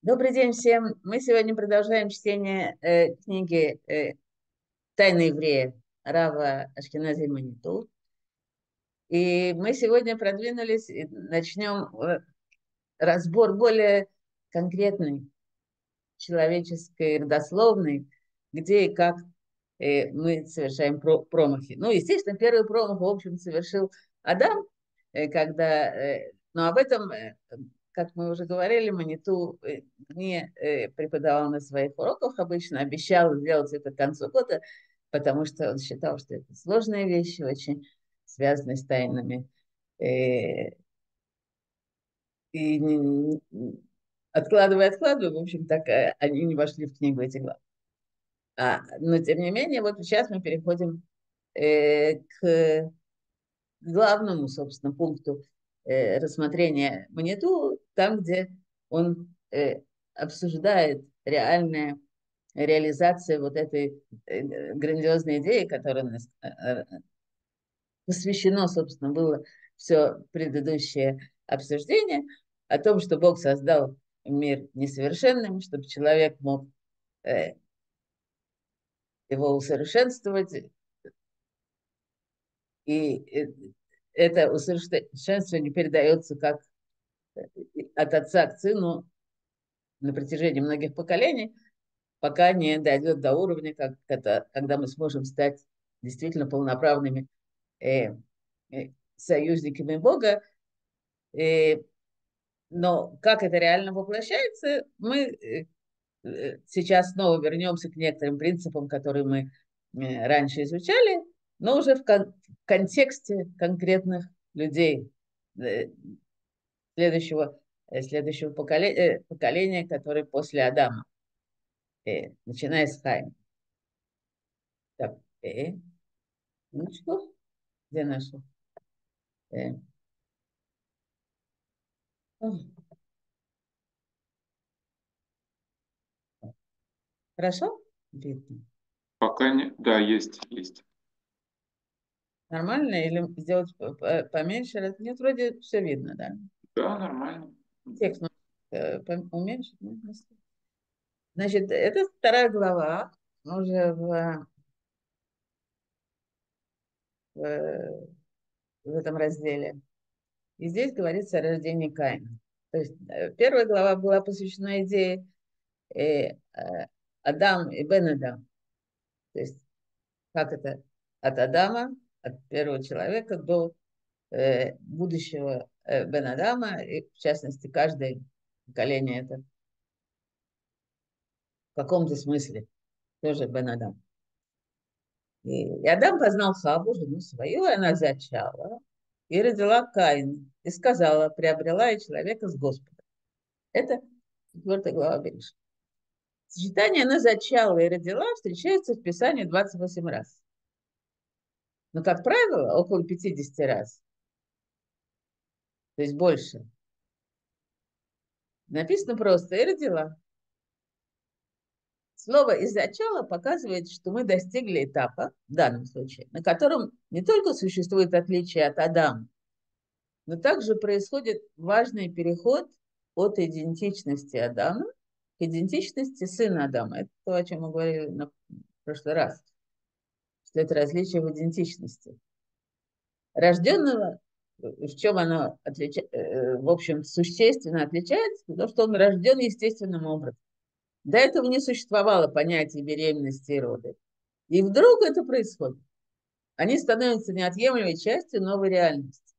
Добрый день всем. Мы сегодня продолжаем чтение книги «Тайны еврея» Рава Ашкенази Маниту. И мы сегодня продвинулись и начнем разбор более конкретный, человеческой, родословной, где и как мы совершаем промахи. Ну, естественно, первый промах, в общем, совершил Адам, но об этом, как мы уже говорили, Маниту не преподавал на своих уроках обычно, обещал сделать это к концу года, потому что он считал, что это сложные вещи, очень связанные с тайнами. Э, И откладывая, в общем, так они не вошли в книгу этих глав. Но тем не менее, вот сейчас мы переходим к главному, собственно, пункту рассмотрения Маниту, там, где он обсуждает реальная реализация вот этой грандиозной идеи, которая посвящено, собственно, было все предыдущее обсуждение о том, что Бог создал мир несовершенным, чтобы человек мог э, его усовершенствовать, и это усовершенствование передается как от отца к сыну на протяжении многих поколений, пока не дойдет до уровня, когда мы сможем стать действительно полноправными э, союзниками Бога. Э, но как это реально воплощается, мы сейчас снова вернемся к некоторым принципам, которые мы раньше изучали, но уже в контексте конкретных людей э, следующего поколения, которые после Адама, начиная с Хайма. Так, ну что, где нашел? Э, хорошо? Видно. Пока не... Да, есть. Нормально? Или сделать поменьше? Нет, вроде все видно, да? Да, нормально. Текст уменьшить? Нет, значит, это вторая глава, уже в, в этом разделе. И здесь говорится о рождении Каина. То есть первая глава была посвящена идее Адам и Бен Адам. То есть как это от Адама, от первого человека до будущего Бен Адама, и в частности каждое поколение это в каком-то смысле тоже Бен Адам. И Адам познал Хаву, жену свою, и она зачала, и родила Каина, и сказала, приобрела я человека с Господом. Это 4 глава Берешит. Сочетание «она зачала и родила» встречается в Писании 28 раз. Но, как правило, около 50 раз, то есть больше. Написано просто «и родила». Слово «из зачала» показывает, что мы достигли этапа, в данном случае, на котором не только существует отличие от Адама, но также происходит важный переход от идентичности Адама к идентичности сына Адама. Это то, о чем мы говорили в прошлый раз, что это различие в идентичности. Рожденного, в чем оно в общем, существенно отличается, потому что он рожден естественным образом. До этого не существовало понятия беременности и роды. И вдруг это происходит. Они становятся неотъемлемой частью новой реальности.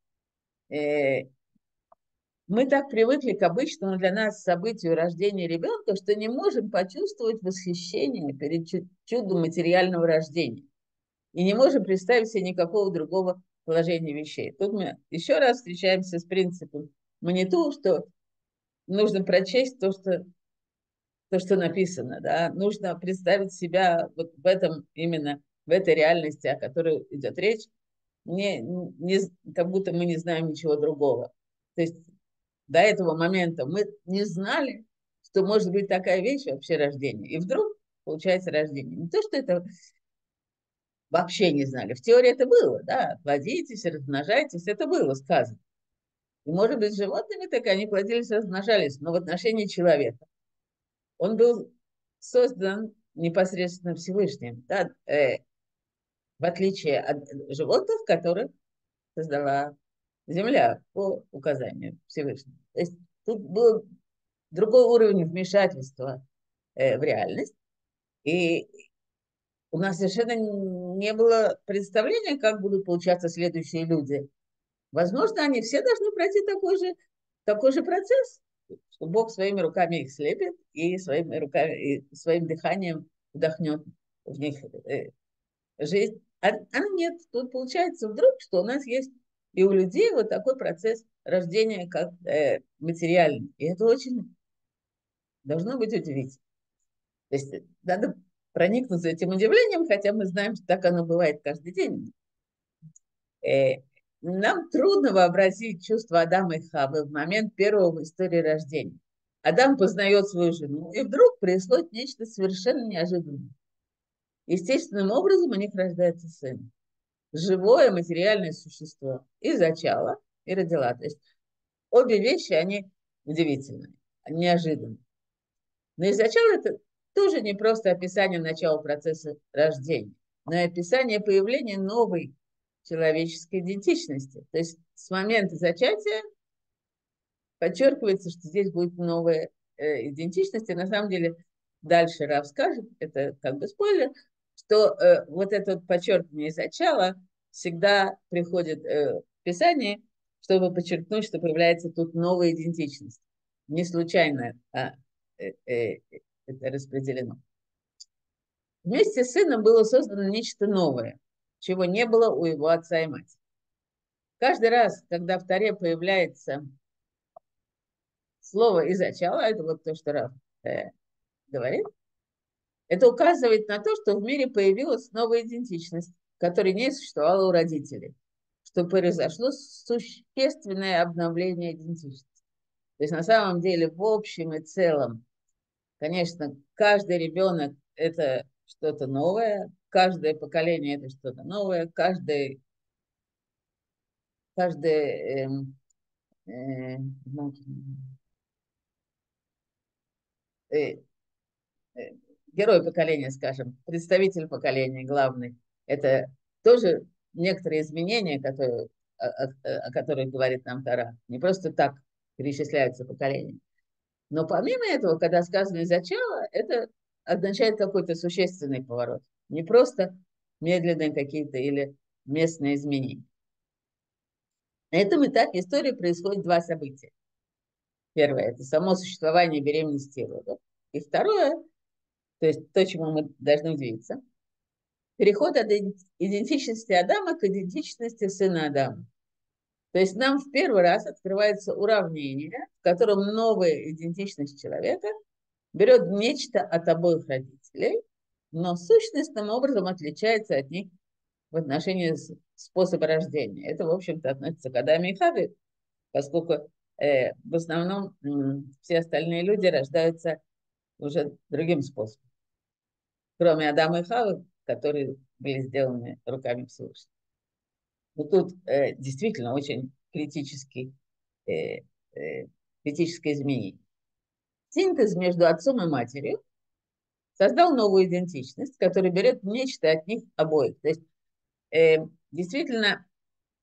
Мы так привыкли к обычному для нас событию рождения ребенка, что не можем почувствовать восхищение перед чудом материального рождения. И не можем представить себе никакого другого положения вещей. Тут мы еще раз встречаемся с принципом Маниту, что нужно прочесть то, что написано. Да? Нужно представить себя вот в этом именно, в этой реальности, о которой идет речь, как будто мы не знаем ничего другого. То есть до этого момента мы не знали, что может быть такая вещь вообще рождение. И вдруг получается рождение. Не то, что это вообще не знали. В теории это было, да, плодитесь, размножайтесь, это было сказано. И, может быть, с животными так они плодились, размножались, но в отношении человека. Он был создан непосредственно Всевышним, да, в отличие от животных, которых создала Земля по указанию Всевышнего. То есть тут был другой уровень вмешательства в реальность, и у нас совершенно не было представления, как будут получаться следующие люди. Возможно, они все должны пройти такой же процесс, что Бог своими руками их слепит и своими руками, и своим дыханием вдохнет в них жизнь. А нет, тут получается вдруг, что у нас есть и у людей вот такой процесс рождения как материальный. И это очень должно быть удивительно. То есть надо проникнуться этим удивлением, хотя мы знаем, что так оно бывает каждый день. Э, Нам трудно вообразить чувство Адама и Хавы в момент первого в истории рождения. Адам познает свою жену, и вдруг происходит нечто совершенно неожиданное. Естественным образом у них рождается сын. Живое материальное существо. И зачала, и родила. То есть обе вещи, они удивительные, неожиданные. Но изначально это тоже не просто описание начала процесса рождения, но и описание появления новой человеческой идентичности. То есть с момента зачатия подчеркивается, что здесь будет новая идентичность. И на самом деле дальше Рав скажет, это как бы спойлер, что вот это вот подчеркивание зачала всегда приходит в Писании, чтобы подчеркнуть, что появляется тут новая идентичность. Не случайно это распределено. Вместе с сыном было создано нечто новое, чего не было у его отца и матери. Каждый раз, когда в Торе появляется слово «изначало», это вот то, что Раф говорит, это указывает на то, что в мире появилась новая идентичность, которая не существовала у родителей, что произошло существенное обновление идентичности. То есть на самом деле в общем и целом, конечно, каждый ребенок – это что-то новое, каждое поколение – это что-то новое, каждый ну, э, э, герой поколения, скажем, представитель поколения главный, это тоже некоторые изменения, о которых говорит нам Тора. Не просто так перечисляются поколения. Но помимо этого, когда сказано из начала, это означает какой-то существенный поворот. Не просто медленные какие-то или местные изменения. На этом этапе истории происходит два события. Первое – это само существование беременности и родов. И второе, то есть то, чему мы должны удивиться, переход от идентичности Адама к идентичности сына Адама. То есть нам в первый раз открывается уравнение, в котором новая идентичность человека берет нечто от обоих родителей, но сущностным образом отличается от них в отношении способа рождения. Это, в общем-то, относится к Адаме и Хаве, поскольку в основном все остальные люди рождаются уже другим способом, кроме Адама и Хавы, которые были сделаны руками Всевышнего. Но тут действительно очень э, критическое изменение. Синтез между отцом и матерью создал новую идентичность, которая берет нечто от них обоих. То есть действительно,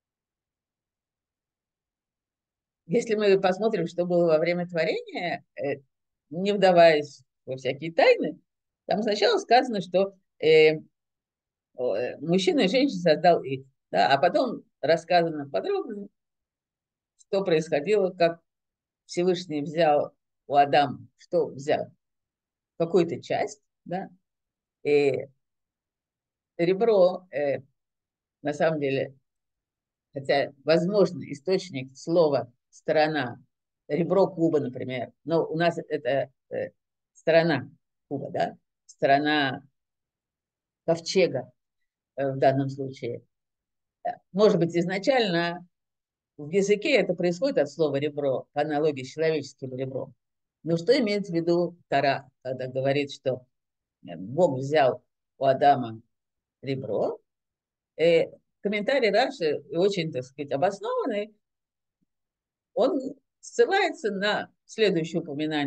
если мы посмотрим, что было во время творения, не вдаваясь во всякие тайны, там сначала сказано, что мужчина и женщина создал их, да, а потом рассказано подробно, что происходило, как Всевышний взял у Адама, что взял? Какую-то часть, да, и ребро, на самом деле, хотя, возможно, источник слова «сторона», ребро куба, например, но у нас это сторона куба, да, сторона ковчега в данном случае. Может быть, изначально в языке это происходит от слова «ребро», по аналогии с человеческим ребром. Но что имеет в виду Тора, когда говорит, что Бог взял у Адама ребро? Комментарий Раши очень, так сказать, обоснованный. Он ссылается на следующее упоминание. Ну,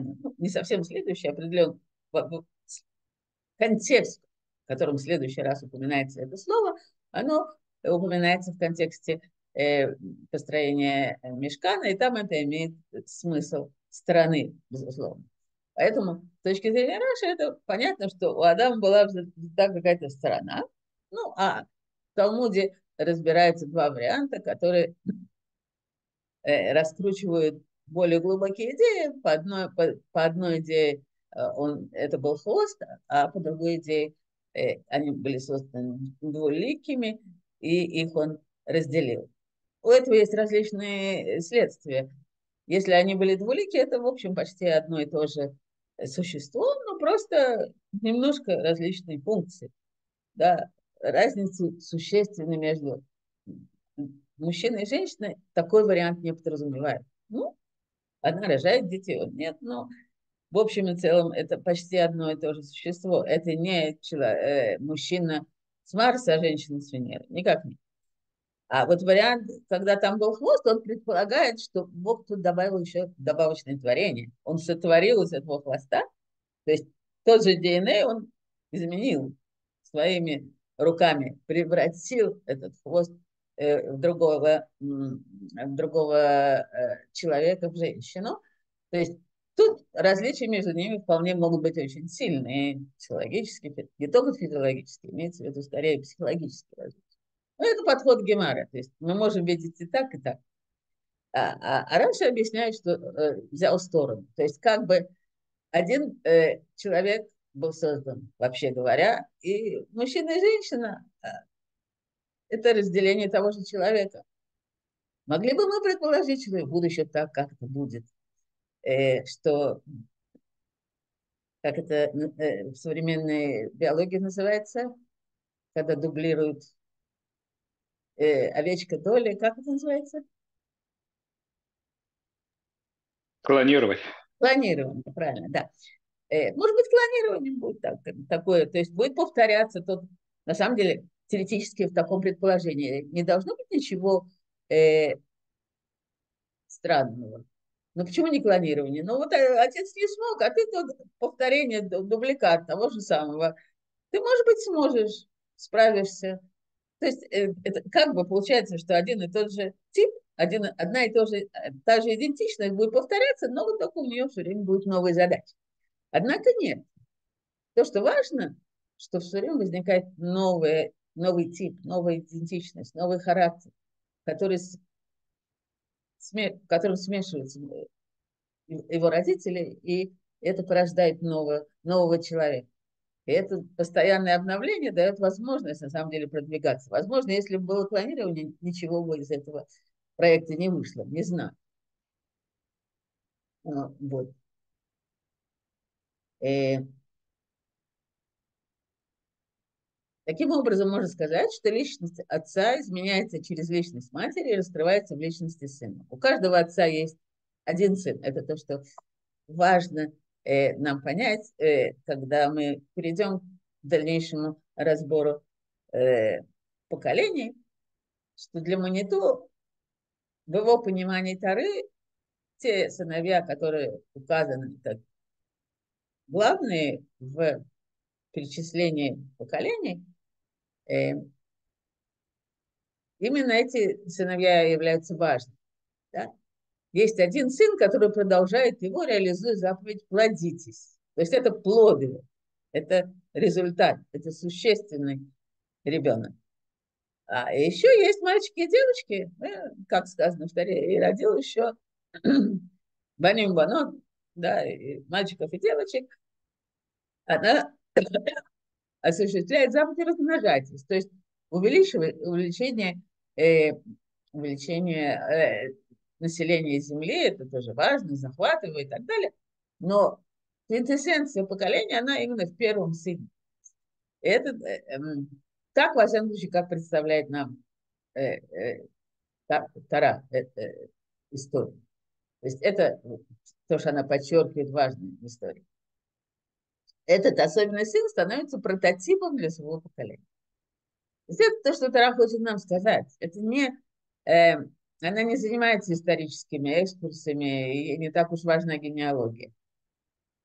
не совсем следующий, определен контекст, в котором в следующий раз упоминается это слово, оно упоминается в контексте построения мишкана, и там это имеет смысл страны, безусловно. Поэтому с точки зрения Раши это понятно, что у Адама была взята какая-то сторона. Ну, а в Талмуде разбираются два варианта, которые раскручивают более глубокие идеи. По одной идее это был хвост, а по другой идее они были созданы двуликими, и их он разделил. У этого есть различные следствия. Если они были двулики, это, в общем, почти одно и то же существо, но просто немножко различные функции. Да, разницы существенны между мужчиной и женщиной такой вариант не подразумевает. Ну, одна рожает детей, он нет, но в общем и целом это почти одно и то же существо. Это не мужчина с Марса, а женщина с Венеры. Никак не. А вот вариант, когда там был хвост, он предполагает, что Бог тут добавил еще добавочное творение. Он сотворил из этого хвоста, то есть тот же ДНК он изменил своими руками, превратил этот хвост в другого человека, в женщину. То есть тут различия между ними вполне могут быть очень сильные, психологические, не только физиологические, имеется в виду скорее психологические различия. Но это подход Гемара, то есть мы можем видеть и так, и так. А раньше объясняют, что взял сторону. То есть как бы один человек был создан, вообще говоря, и мужчина и женщина это разделение того же человека. Могли бы мы предположить, что и в будущем так, как это будет, что, как это в современной биологии называется, когда дублируют овечка доли, как это называется? Клонировать. Клонирование, правильно, да. Может быть, клонированием будет такое, то есть будет повторяться тот, на самом деле, теоретически в таком предположении не должно быть ничего странного. Но почему не клонирование? Ну вот отец не смог, а ты тут повторение, дубликат того же самого. Ты, может быть, сможешь, справишься. То есть это как бы получается, что один и тот же тип, одна и та же идентичность будет повторяться, но вот только у нее все время будут новые задачи. Однако нет. То, что важно, что все время возникает новый тип, новая идентичность, новый характер, в котором смешиваются его родители, и это порождает нового человека. И это постоянное обновление дает возможность, на самом деле, продвигаться. Возможно, если бы было клонирование, ничего бы из этого проекта не вышло. Не знаю. Вот. Э, Таким образом, можно сказать, что личность отца изменяется через личность матери и раскрывается в личности сына. У каждого отца есть один сын. Это то, что важно нам понять, когда мы перейдем к дальнейшему разбору поколений, что для Маниту в его понимании Тары те сыновья, которые указаны как главные в перечислении поколений, именно эти сыновья являются важными. Да? Есть один сын, который продолжает его, реализуя заповедь «плодитесь». То есть это плоды, это результат, это существенный ребенок. А еще есть мальчики и девочки, как сказано в Таре, и родил еще Баним Банот, да, и мальчиков и девочек. Она осуществляет заповедь размножайтесь, то есть увеличение, увеличение населения Земли, это тоже важно, захватывает и так далее. Но квинтэссенция поколения, она именно в первом сыне. И это так, во всяком случае, как представляет нам Тара, историю. То есть это то, что она подчеркивает важную историю. Этот особенный сын становится прототипом для своего поколения. То есть это то, что Тара хочет нам сказать. Это не, она не занимается историческими экскурсами, и не так уж важна генеалогия.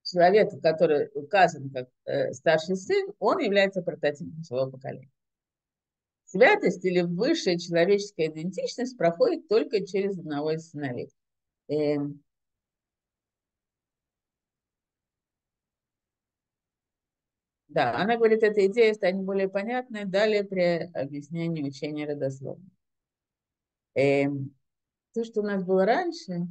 человека, который указан как старший сын, он является прототипом своего поколения. Святость или высшая человеческая идентичность проходит только через одного из сыновей. Да, она говорит, эта идея станет более понятной далее при объяснении учения родословной. То, что у нас было раньше,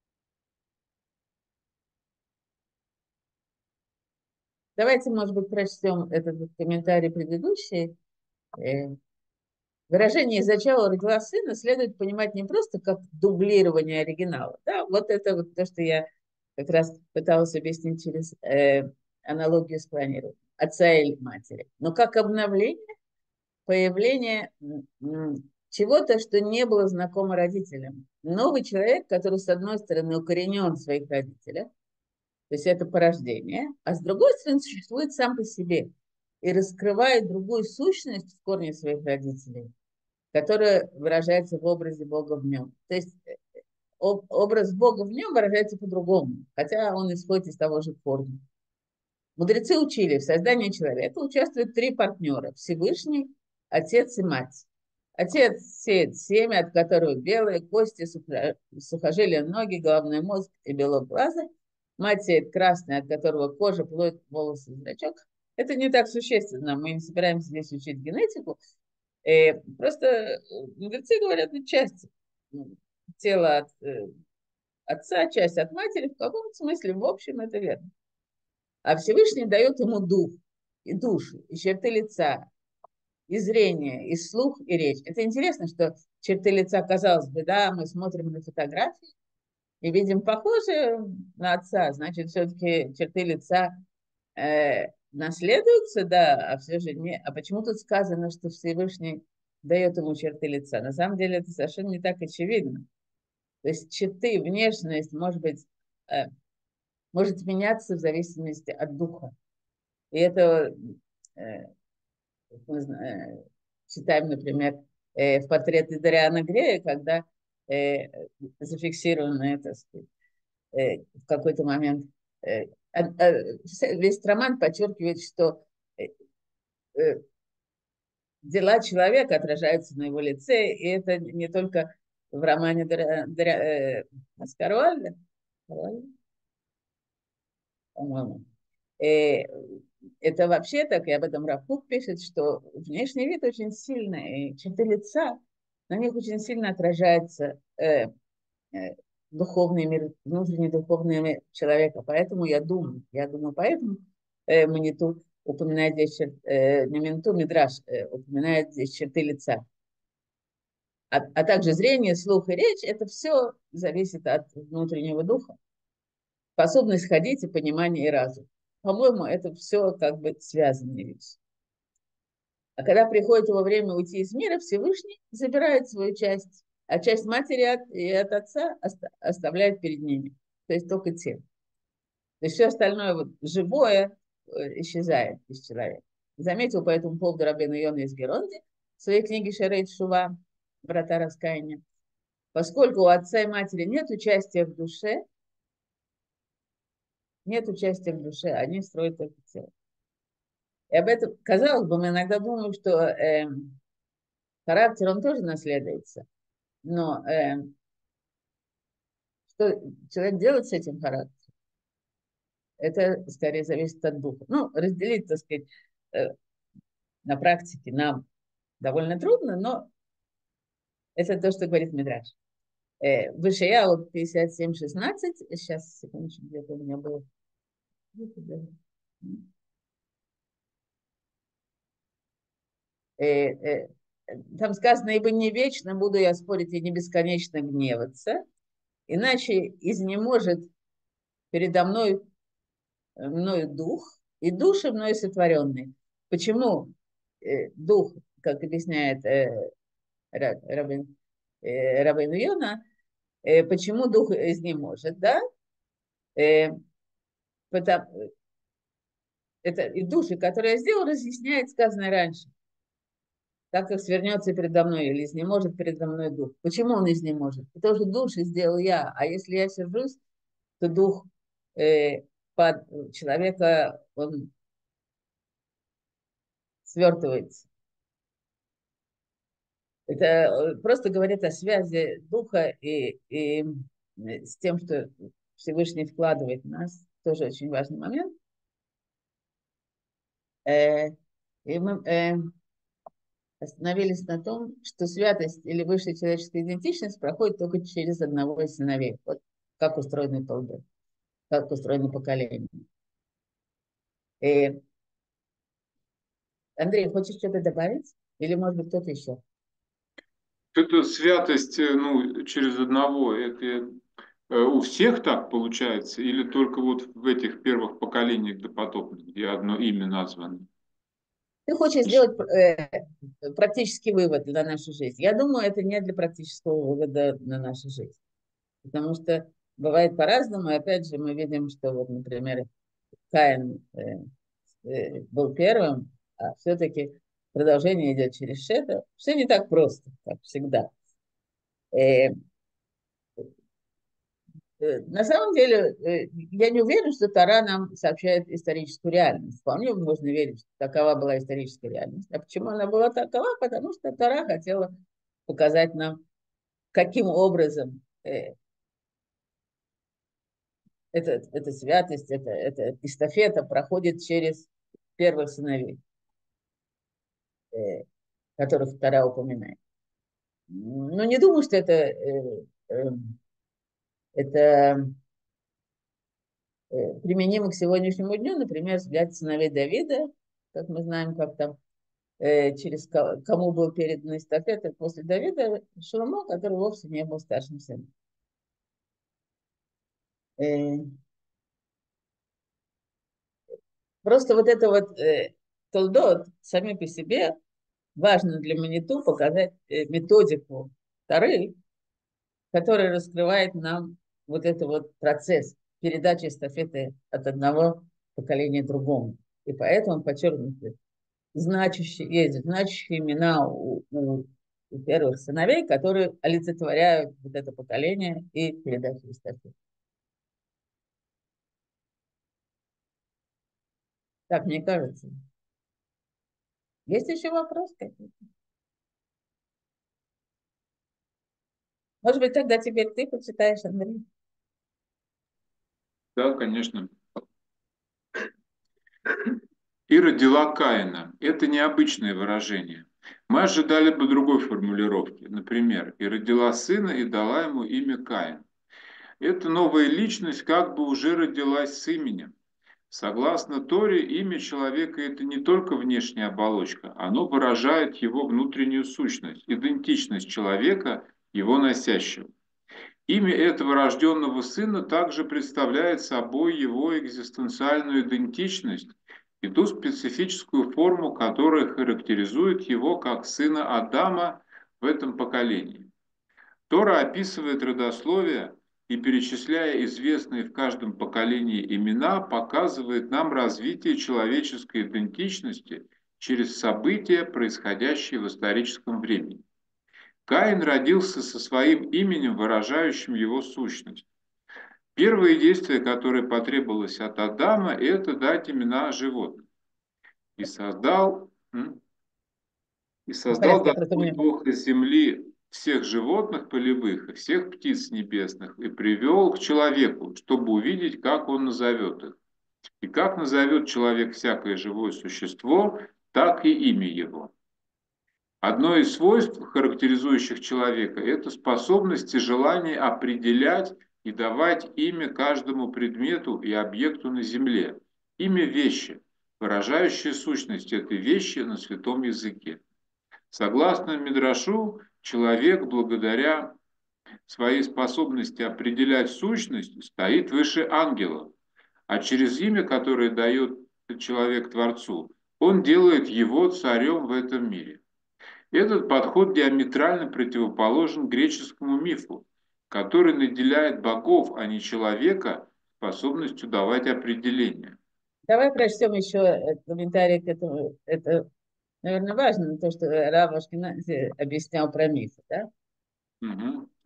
давайте, может быть, прочтем этот комментарий предыдущий. Выражение «из зачала родила сына» следует понимать не просто как дублирование оригинала. Да, вот это вот то, что я как раз пыталась объяснить через аналогию с планированием отца или матери. Но как обновление, появление чего-то, что не было знакомо родителям. Новый человек, который, с одной стороны, укоренен в своих родителях, то есть это порождение, а с другой стороны, существует сам по себе и раскрывает другую сущность в корне своих родителей, которая выражается в образе Бога в нем. То есть образ Бога в нем выражается по-другому, хотя он исходит из того же корня. Мудрецы учили, в создании человека участвуют три партнера – Всевышний, Отец и Мать. Отец сеет семя, от которого белые кости, сухожилия ноги, головной мозг и белок глаза. Мать сеет красный, от которого кожа, плоть, волосы, зрачок. Это не так существенно, мы не собираемся здесь учить генетику. Просто мудрецы говорят, ну, часть тела от отца, часть от матери, в каком-то смысле, в общем, это верно. А Всевышний дает ему дух, и душу, и черты лица, и зрение, и слух, и речь. Это интересно, что черты лица, казалось бы, да, мы смотрим на фотографии и видим похожие на отца, значит, все-таки черты лица наследуются, да, а все же не. А почему тут сказано, что Всевышний дает ему черты лица? На самом деле это совершенно не так очевидно. То есть черты, внешность, может быть, может меняться в зависимости от духа. И это мы читаем, например, в портрете Дариана Грея, когда зафиксировано это в какой-то момент. Весь роман подчеркивает, что дела человека отражаются на его лице, и это не только в романе Маскаруальда, по-моему. Это вообще так, и об этом Раф пишет, что внешний вид очень сильно, и черты лица, на них очень сильно отражается духовный мир, внутренний духовный мир человека. Поэтому я думаю, поэтому Маниту упоминает здесь, не Маниту, Мидраш упоминает здесь черты лица. А также зрение, слух и речь, это все зависит от внутреннего духа. Способность ходить и понимание и разум. По-моему, это все как бы связанные вещи. А когда приходит его время уйти из мира, Всевышний забирает свою часть, а часть матери и от отца оставляет перед ними. То есть только тело. То есть все остальное вот, живое исчезает из человека. Заметил по этому поводу рабейну Йона из Геронди в своей книге Шарейт Шува «Врата раскаяния». Поскольку у отца и матери нет участия в душе, они строят только тело. И об этом, казалось бы, мы иногда думаем, что характер, он тоже наследуется. Но что человек делает с этим характером, это скорее зависит от духа. Ну, разделить, так сказать, на практике нам довольно трудно, но это то, что говорит Мидраш. Выше я вот 57:16, сейчас, секундочку, где-то у меня было. Там сказано, ибо не вечно буду я спорить и не бесконечно гневаться, иначе изнеможет передо мною дух, и души мною сотворенные. Почему дух, как объясняет Рабин Йона, почему дух изнеможет, да? Это и души, которые я сделал, разъясняет сказанное раньше. Так как свернется передо мной или изнеможет передо мной дух. Почему он изнеможет? Потому что души сделал я, а если я сержусь, то дух под человека, он свертывается. Это просто говорит о связи духа и с тем, что Всевышний вкладывает в нас. Тоже очень важный момент. Э, И мы остановились на том, что святость или высшая человеческая идентичность проходит только через одного из сыновей. Вот как устроены толды, как устроено поколение. И, Андрей, хочешь что-то добавить? Или, может быть, кто-то еще? Это святость, ну, через одного, это у всех так получается, или только вот в этих первых поколениях допотопных, где одно имя названо? Ты хочешь сделать практический вывод на нашу жизнь. Я думаю, это не для практического вывода на нашу жизнь. Потому что бывает по-разному. И опять же, мы видим, что вот, например, Каин был первым, а все-таки продолжение идет через Шета. Все не так просто, как всегда. Э, На самом деле, я не уверен, что Тора нам сообщает историческую реальность. Вполне можно верить, что такова была историческая реальность. А почему она была такова? Потому что Тора хотела показать нам, каким образом эта святость, эта эстафета проходит через первых сыновей, которых Тора упоминает. Но не думаю, что это применимо к сегодняшнему дню. Например, взять сыновей Давида, как мы знаем, как там через кому был передан эстафета после Давида, Шломо, который вовсе не был старшим сыном. Просто вот это вот толдот сами по себе важно для Маниту показать методику Торы, которая раскрывает нам вот этот вот процесс передачи эстафеты от одного поколения к другому. И поэтому подчеркнуты есть значащие имена у первых сыновей, которые олицетворяют вот это поколение и передачу эстафеты. Так мне кажется. Есть еще вопросы какие-то? Может быть, тогда теперь ты почитаешь, Андрей? Да, конечно. И родила Каина. Это необычное выражение. Мы ожидали бы другой формулировки. Например, и родила сына и дала ему имя Каин. Эта новая личность как бы уже родилась с именем. Согласно Торе, имя человека – это не только внешняя оболочка, оно выражает его внутреннюю сущность, идентичность человека, его носящего. Имя этого рожденного сына также представляет собой его экзистенциальную идентичность и ту специфическую форму, которая характеризует его как сына Адама в этом поколении. Тора описывает родословие и, перечисляя известные в каждом поколении имена, показывает нам развитие человеческой идентичности через события, происходящие в историческом времени. Каин родился со своим именем, выражающим его сущность. Первое действие, которое потребовалось от Адама, это дать имена животным. И создал, и В создал порядке, я просто Господь меня... Бог из земли всех животных полевых и всех птиц небесных и привел к человеку, чтобы увидеть, как он назовет их. И как назовет человек всякое живое существо, так и имя его. Одно из свойств, характеризующих человека, это способность и желание определять и давать имя каждому предмету и объекту на земле. Имя вещи, выражающее сущность этой вещи на святом языке. Согласно Мидрашу, человек благодаря своей способности определять сущность стоит выше ангелов, а через имя, которое дает человек Творцу, он делает его царем в этом мире. Этот подход диаметрально противоположен греческому мифу, который наделяет богов, а не человека, способностью давать определения. Давай прочтем еще комментарий к этому. Это, наверное, важно, то, что Рав Ашкенази объяснял про мифы, да? Угу.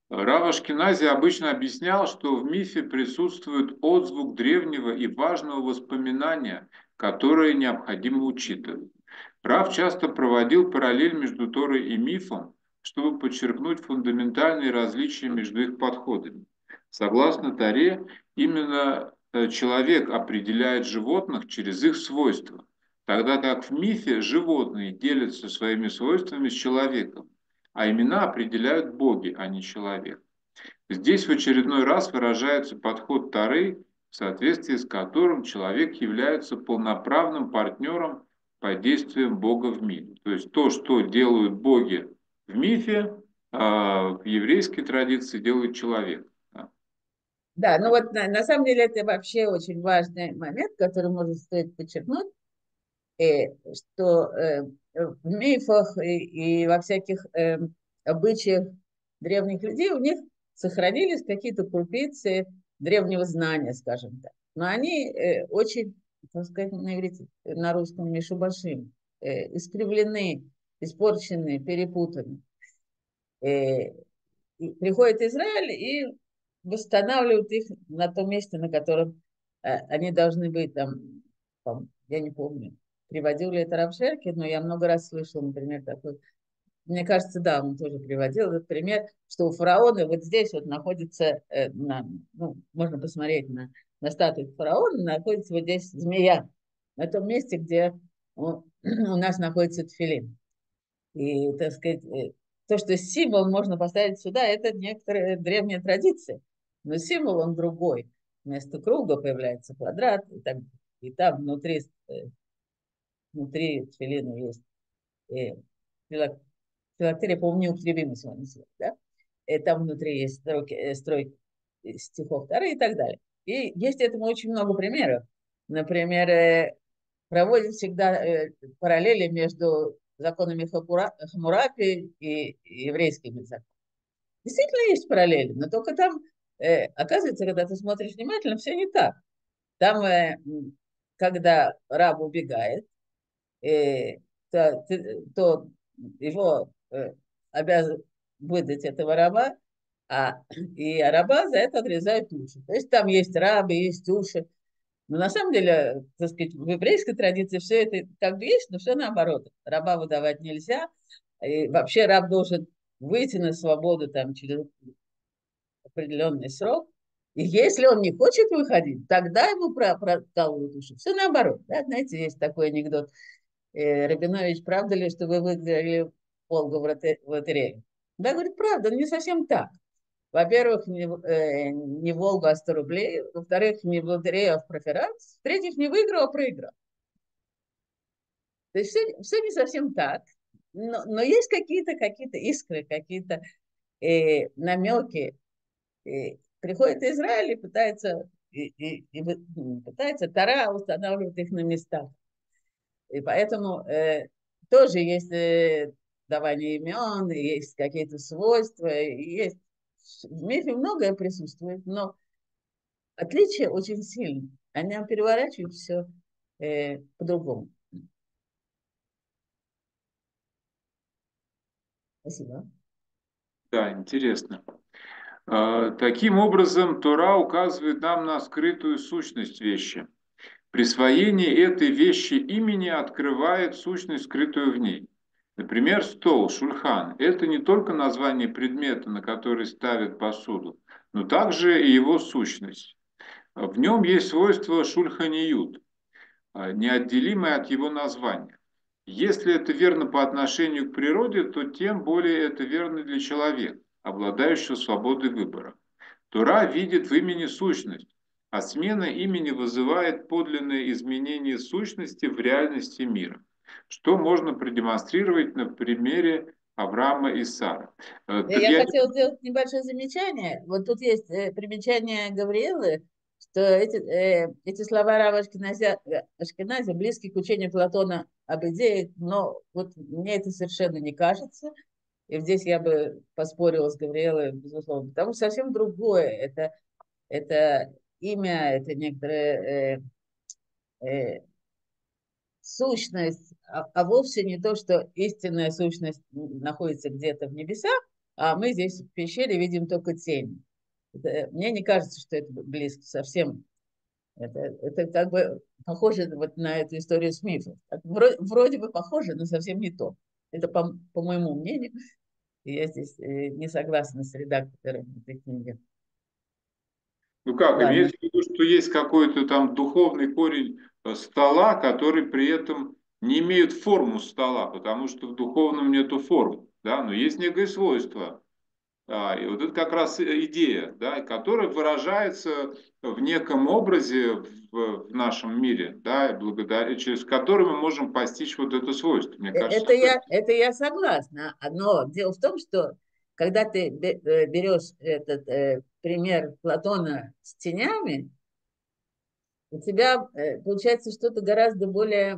Рав Ашкенази обычно объяснял, что в мифе присутствует отзвук древнего и важного воспоминания, которое необходимо учитывать. Рав часто проводил параллель между Торой и мифом, чтобы подчеркнуть фундаментальные различия между их подходами. Согласно Торе, именно человек определяет животных через их свойства, тогда как в мифе животные делятся своими свойствами с человеком, а имена определяют боги, а не человек. Здесь в очередной раз выражается подход Торы, в соответствии с которым человек является полноправным партнером по действиям Бога в мире. То есть то, что делают боги в мифе, в еврейской традиции делает человек. Да, ну вот на самом деле это вообще очень важный момент, который может стоит подчеркнуть, что в мифах и во всяких обычаях древних людей у них сохранились какие-то крупицы древнего знания, скажем так. Но они очень, так сказать, на иврите, на русском мишубашим, искривлены, испорчены, перепутаны. Э, и приходит Израиль и восстанавливает их на том месте, на котором они должны быть. Там, я не помню, приводил ли это Рав Шерки, но я много раз слышала, например, такой. Мне кажется, да, он тоже приводил этот пример, что у фараона вот здесь вот находится, ну, можно посмотреть на статую фараона, находится вот здесь змея, на том месте, где у нас находится тфилин. И, так сказать, то, что символ можно поставить сюда, это некоторая древняя традиция. Но символ он другой. Вместо круга появляется квадрат, и там внутри тфилина есть филак- филактерия, по-моему, неупотребимый сегодня слово, да? И там внутри есть стройки стихов Торы и так далее. И есть этому очень много примеров. Например, проводят всегда параллели между законами Хамурапи и еврейскими законами. Действительно есть параллели, но только там, оказывается, когда ты смотришь внимательно, все не так. Там, когда раб убегает, э, то его обязан выдать этого раба, и раба за это отрезают уши. То есть там есть рабы, есть уши. Но на самом деле, так сказать, в еврейской традиции все это как бы есть, но все наоборот. Раба выдавать нельзя. И вообще раб должен выйти на свободу там, через определенный срок. И если он не хочет выходить, тогда ему прокалывают уши. Все наоборот. Да? Знаете, есть такой анекдот. Рабинович, правда ли, что вы выиграли Волгу в лотерею? Да, говорит, правда, но не совсем так. Во-первых, не Волгу, а 100 рублей. Во-вторых, не в лотерею, а в преферанс. В-третьих, не выиграл, а проиграл. То есть все не совсем так. Но есть какие-то искры, какие-то намеки. Приходит Израиль и пытается Тара устанавливать их на местах. И поэтому тоже есть давание имен, есть какие-то свойства, есть в мифе многое присутствует, но отличия очень сильные. Они переворачивают все по-другому. Спасибо. Да, интересно. Таким образом, Тора указывает нам на скрытую сущность вещи. Присвоение этой вещи имени открывает сущность, скрытую в ней. Например, стол, шульхан– это не только название предмета, на который ставят посуду, но также и его сущность. В нем есть свойство шульханиют, неотделимое от его названия. Если это верно по отношению к природе, то тем более это верно для человека, обладающего свободой выбора. Тора видит в имени сущность, а смена имени вызывает подлинное изменение сущности в реальности мира, что можно продемонстрировать на примере Авраама и Сары. Я хотела сделать небольшое замечание. Вот тут есть примечание Гавриэлы, что эти слова Рава Ашкенази близки к учению Платона об идее, но вот мне это совершенно не кажется. И здесь я бы поспорила с Гавриэлой, безусловно, потому что совсем другое. Это имя, это некоторая сущность, а вовсе не то, что истинная сущность находится где-то в небесах, а мы здесь в пещере видим только тень. Мне не кажется, что это близко совсем. Это как бы похоже вот на эту историю с мифом. Вроде бы похоже, но совсем не то. Это по моему мнению. И я здесь не согласна с редактором этой книги. Ну как, Ладно. имеется в виду, что есть какой-то там духовный корень стола, который при этом не имеет форму стола, потому что в духовном нету форм, да, но есть некое свойство. И вот это как раз идея, да, которая выражается в неком образе в нашем мире, да, благодаря, через который мы можем постичь вот это свойство. Мне кажется, Это я согласна. Но дело в том, что когда ты берешь этот пример Платона с тенями, у тебя получается что-то гораздо более,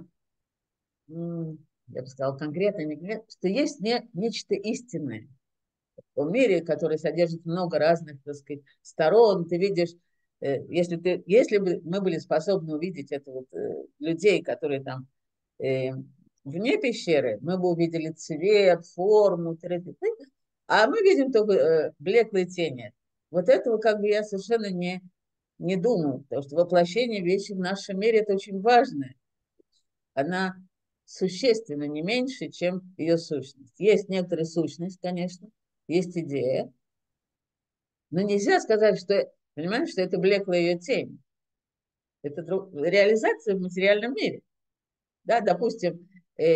я бы сказала, конкретное, не конкретное, что есть нечто истинное в мире, который содержит много разных, так сказать, сторон. Ты видишь, если бы мы были способны увидеть это вот, людей, которые там э, вне пещеры, мы бы увидели цвет, форму, а мы видим только блеклые тени. Вот этого как бы я совершенно не думаю, потому что воплощение вещи в нашем мире это очень важно. Она существенно не меньше, чем ее сущность. Есть некоторая сущность, конечно, есть идея, но нельзя сказать, что, понимаешь, что это блеклая ее тень. Это реализация в материальном мире. Да, допустим,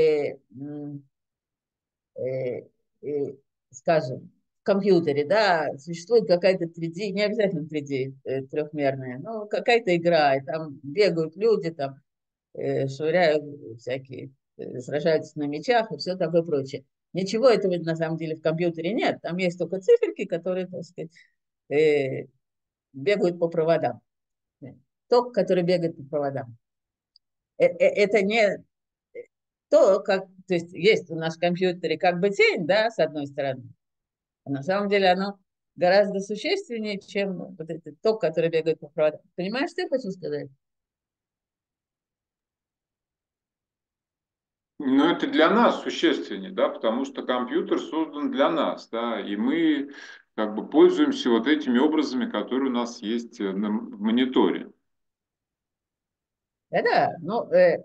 э, э, скажем, в компьютере, да, существует какая-то 3D, не обязательно 3D трехмерная, но какая-то игра, и там бегают люди, там швыряют всякие, сражаются на мечах и все такое прочее. Ничего этого на самом деле в компьютере нет. Там есть только циферки, которые, так сказать, э, бегают по проводам. Ток, который бегает по проводам. Это не то, как, то есть у нас в компьютере как бы тень, да, с одной стороны, а на самом деле оно гораздо существеннее, чем вот этот ток, который бегает по проводам. Понимаешь, что я хочу сказать? но это для нас существеннее, да, потому что компьютер создан для нас, да, и мы как бы пользуемся вот этими образами, которые у нас есть в мониторе. Да-да, ну,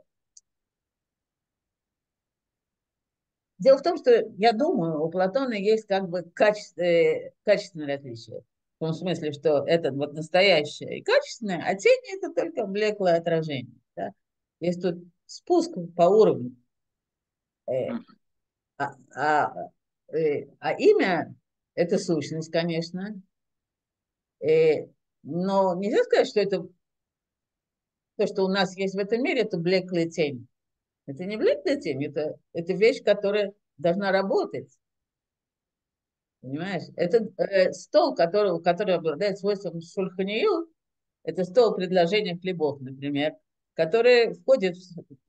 дело в том, что я думаю, у Платона есть как бы качественное отличие. В том смысле, что это вот настоящее и качественное, а тень это только блеклое отражение. Да? Есть тут спуск по уровню. Э, А, а, а имя это сущность, конечно. Но нельзя сказать, что это то, что у нас есть в этом мире, это блеклая тень. Это не блеклая тень, это вещь, которая должна работать. Понимаешь? Это стол, который обладает свойством шульханию, это стол предложения хлебов, например, который входит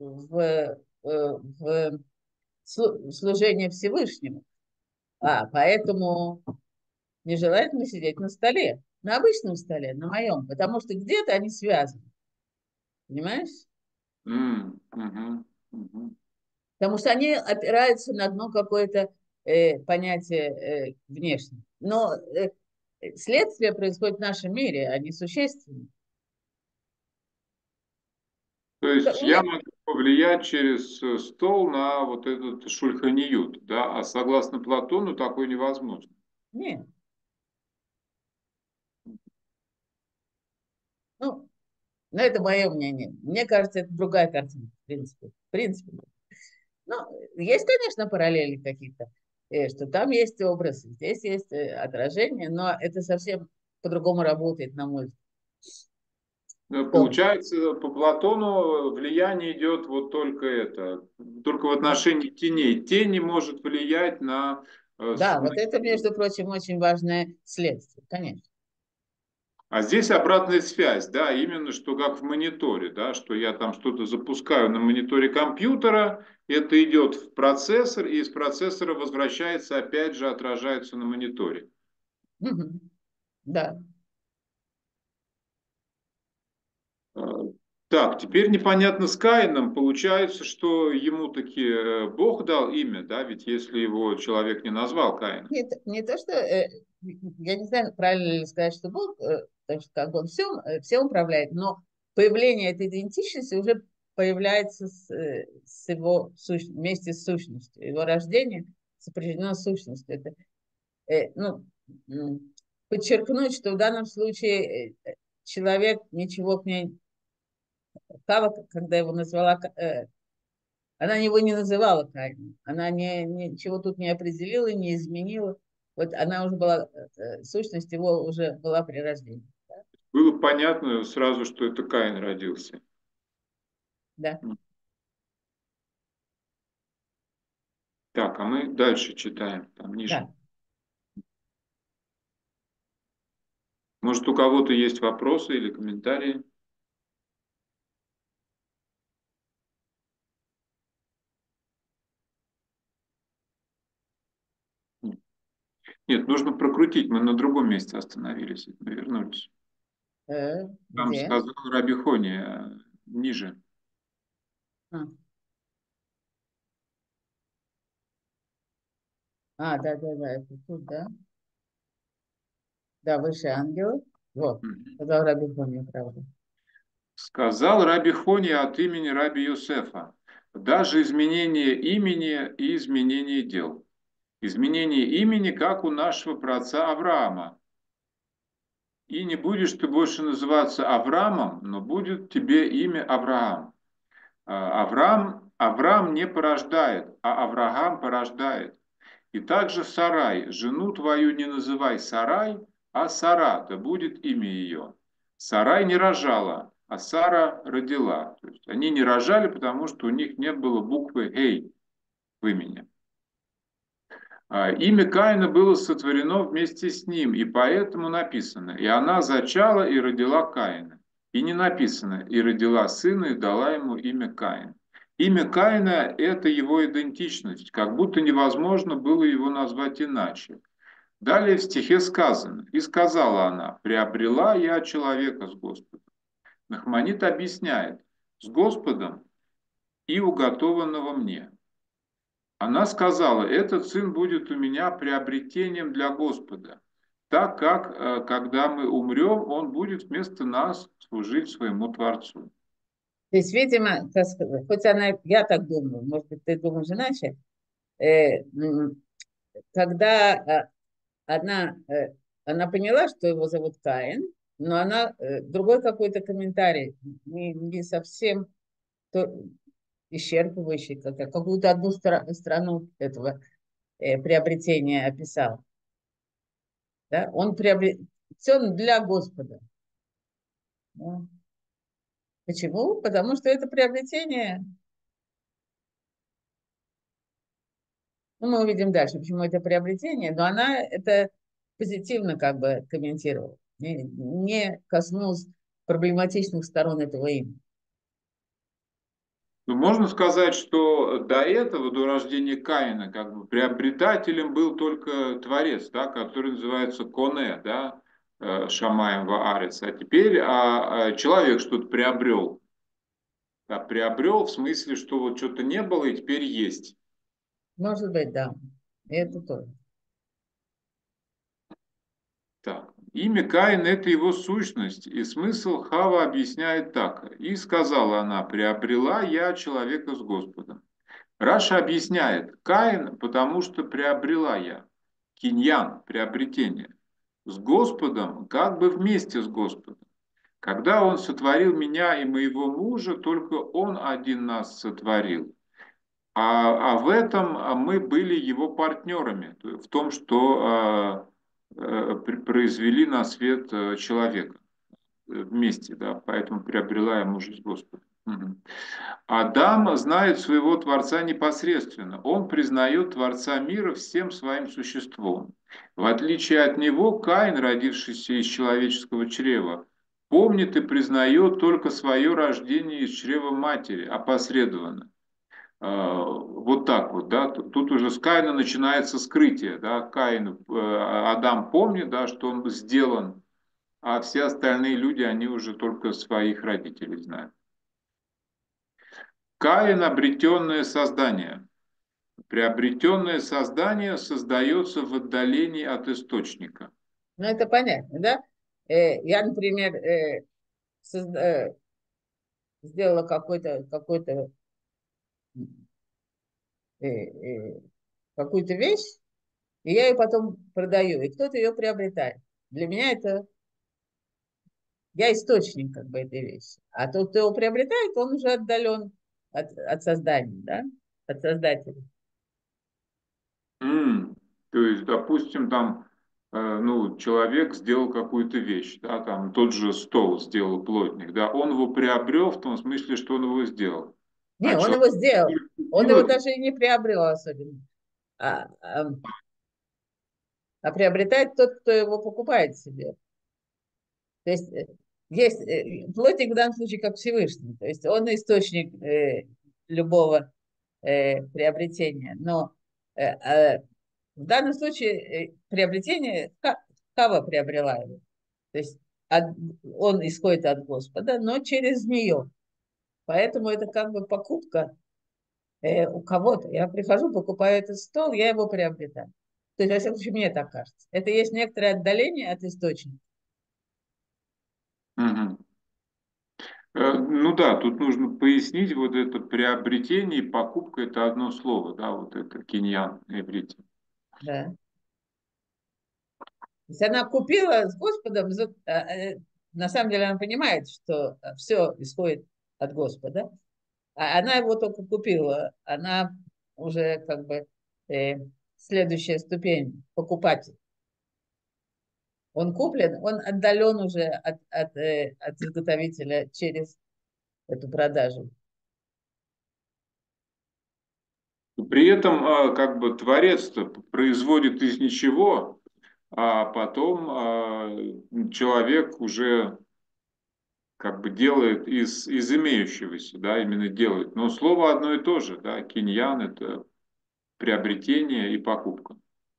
в служение Всевышнему. Поэтому нежелательно сидеть на столе, на обычном столе, на моем, потому что где-то они связаны. Понимаешь? Мгм, мгм. Потому что они опираются на одно какое-то понятие внешнее. Но следствие происходит в нашем мире, они существенны. То есть я могу повлиять через стол на вот этот шульханиют, да, а согласно Платону такое невозможно. Нет. Ну, но это мое мнение. Мне кажется, это другая картина, в принципе. В принципе. Ну, есть, конечно, параллели какие-то, что там есть образы, здесь есть отражение, но это совсем по-другому работает, на мой взгляд. Получается, по Платону влияние идет вот только это, только в Да, отношении теней. Тень не может влиять на... да, вот это, между прочим, очень важное следствие, конечно. А здесь обратная связь, да, именно что как в мониторе, да, что я там что-то запускаю на мониторе компьютера, это идет в процессор, и из процессора возвращается, опять же, отражается на мониторе. Мгм. Да. Так, теперь непонятно с Каином. Получается, что ему таки Бог дал имя, да? Ведь если его человек не назвал Каином. Нет, не то, что, я не знаю, правильно ли сказать, что Бог, то, что как бы он всем управляет, но появление этой идентичности уже появляется с его вместе с сущностью. Его рождение сопряжено с сущностью. Это, ну, подчеркнуть, что в данном случае человек ничего к ней, Хава, когда его назвала, она его не называла Каином. Она ничего тут не определила, не изменила. Вот она уже была, сущность его уже была при рождении. Было понятно сразу, что это Каин родился. Да, Так, а мы дальше читаем, там ниже. да. Может, у кого-то есть вопросы или комментарии? Нет, нужно прокрутить. Мы на другом месте остановились. Мы вернулись. Там Где? сказал Раби Хони, ниже. А, да, да, да, это тут, да. Да, выше ангелов. Вот, Мгм. сказал Раби Хония, правда. Сказал Раби Хони от имени Раби Йосефа. Даже изменение имени и изменение дел. Изменение имени, как у нашего праотца Авраама. И не будешь ты больше называться Авраамом, но будет тебе имя Авраам. Авраам не порождает, а Авраам порождает. И также Сарай, жену твою не называй Сарай, а Сара, да будет имя ее. Сарай не рожала, а Сара родила. То есть они не рожали, потому что у них не было буквы «Гей» в имени. Имя Каина было сотворено вместе с ним, и поэтому написано, и она зачала и родила Каина. И не написано, и родила сына, и дала ему имя Каин. Имя Каина– это его идентичность, как будто невозможно было его назвать иначе. Далее в стихе сказано, и сказала она, приобрела я человека с Господом. Нахманит объясняет, с Господом и уготованного мне. Она сказала, этот сын будет у меня приобретением для Господа, так как, когда мы умрем, он будет вместо нас служить своему Творцу. То есть, видимо, так сказать, хоть она, я так думаю, может быть, ты думаешь иначе, когда она, она поняла, что его зовут Каин, но она другой какой-то комментарий, не совсем то, исчерпывающий, какую-то одну сторону этого приобретения описал. Да? Он приобретен для Господа. Да. Почему? Потому что это приобретение, ну, мы увидим дальше, почему это приобретение, но она это позитивно как бы комментировала, не коснулась проблематичных сторон этого имени. Ну, можно сказать, что до этого, до рождения Каина, как бы приобретателем был только Творец, да, который называется Коне, да, Шамаем Ваарец. А теперь человек что-то приобрел. Да, приобрел в смысле, что вот что-то не было и теперь есть. Может быть, да. И это тоже. Так. Имя Каин– это его сущность, и смысл Хава объясняет так. «И сказала она, приобрела я человека с Господом». Раша объясняет, Каин, потому что приобрела я. Киньян– приобретение. С Господом, как бы вместе с Господом. Когда Он сотворил меня и моего мужа, только Он один нас сотворил. А в этом мы были его партнерами, в том, что произвели на свет человека вместе, да, поэтому приобрела я мужа с Господом. Мгм. Адам знает своего Творца непосредственно. Он признает Творца мира всем своим существом. В отличие от него, Каин, родившийся из человеческого чрева, помнит и признает только свое рождение из чрева матери, опосредованно. Вот так вот, да, тут уже с Каина начинается скрытие, да, Каин, Адам помнит, да, что он сделан, а все остальные люди, они уже только своих родителей знают. Каин – обретенное создание. Приобретенное создание создается в отдалении от источника. Ну, это понятно, да? Я, например, сделала э, э, какую-то вещь, и я ее потом продаю, и кто-то ее приобретает. Для меня это я источник как бы этой вещи. А тот, кто его приобретает, он уже отдален от создания, да? От создателя. М, То есть, допустим, там ну, человек сделал какую-то вещь, да, там тот же стол сделал плотник, да, он его приобрел в том смысле, что он его сделал. Не, А он человек его сделал. Он купил его это. даже и не приобрел особенно. А, а, а приобретает тот, кто его покупает себе. То есть плотник в данном случае как Всевышний. То есть он источник любого приобретения. Но в данном случае приобретение Хава приобрела его. То есть он исходит от Господа, но через нее. Поэтому это как бы покупка у кого-то. Я прихожу, покупаю этот стол, я его приобретаю. То есть, во всяком случае, мне так кажется. Это есть некоторое отдаление от источника. Мгм. Ну да, тут нужно пояснить вот это приобретение и покупка это одно слово, да, вот это киньян на иврите. Да. То есть она купила с Господом, на самом деле она понимает, что все исходит от Господа, а она его только купила. Она уже как бы э, следующая ступень, покупатель. Он куплен, он отдален уже от изготовителя через эту продажу. При этом как бы творец производит из ничего, а потом человек уже как бы делает из имеющегося, да, именно делает. Но слово одно и то же, да, киньян – это приобретение и покупка.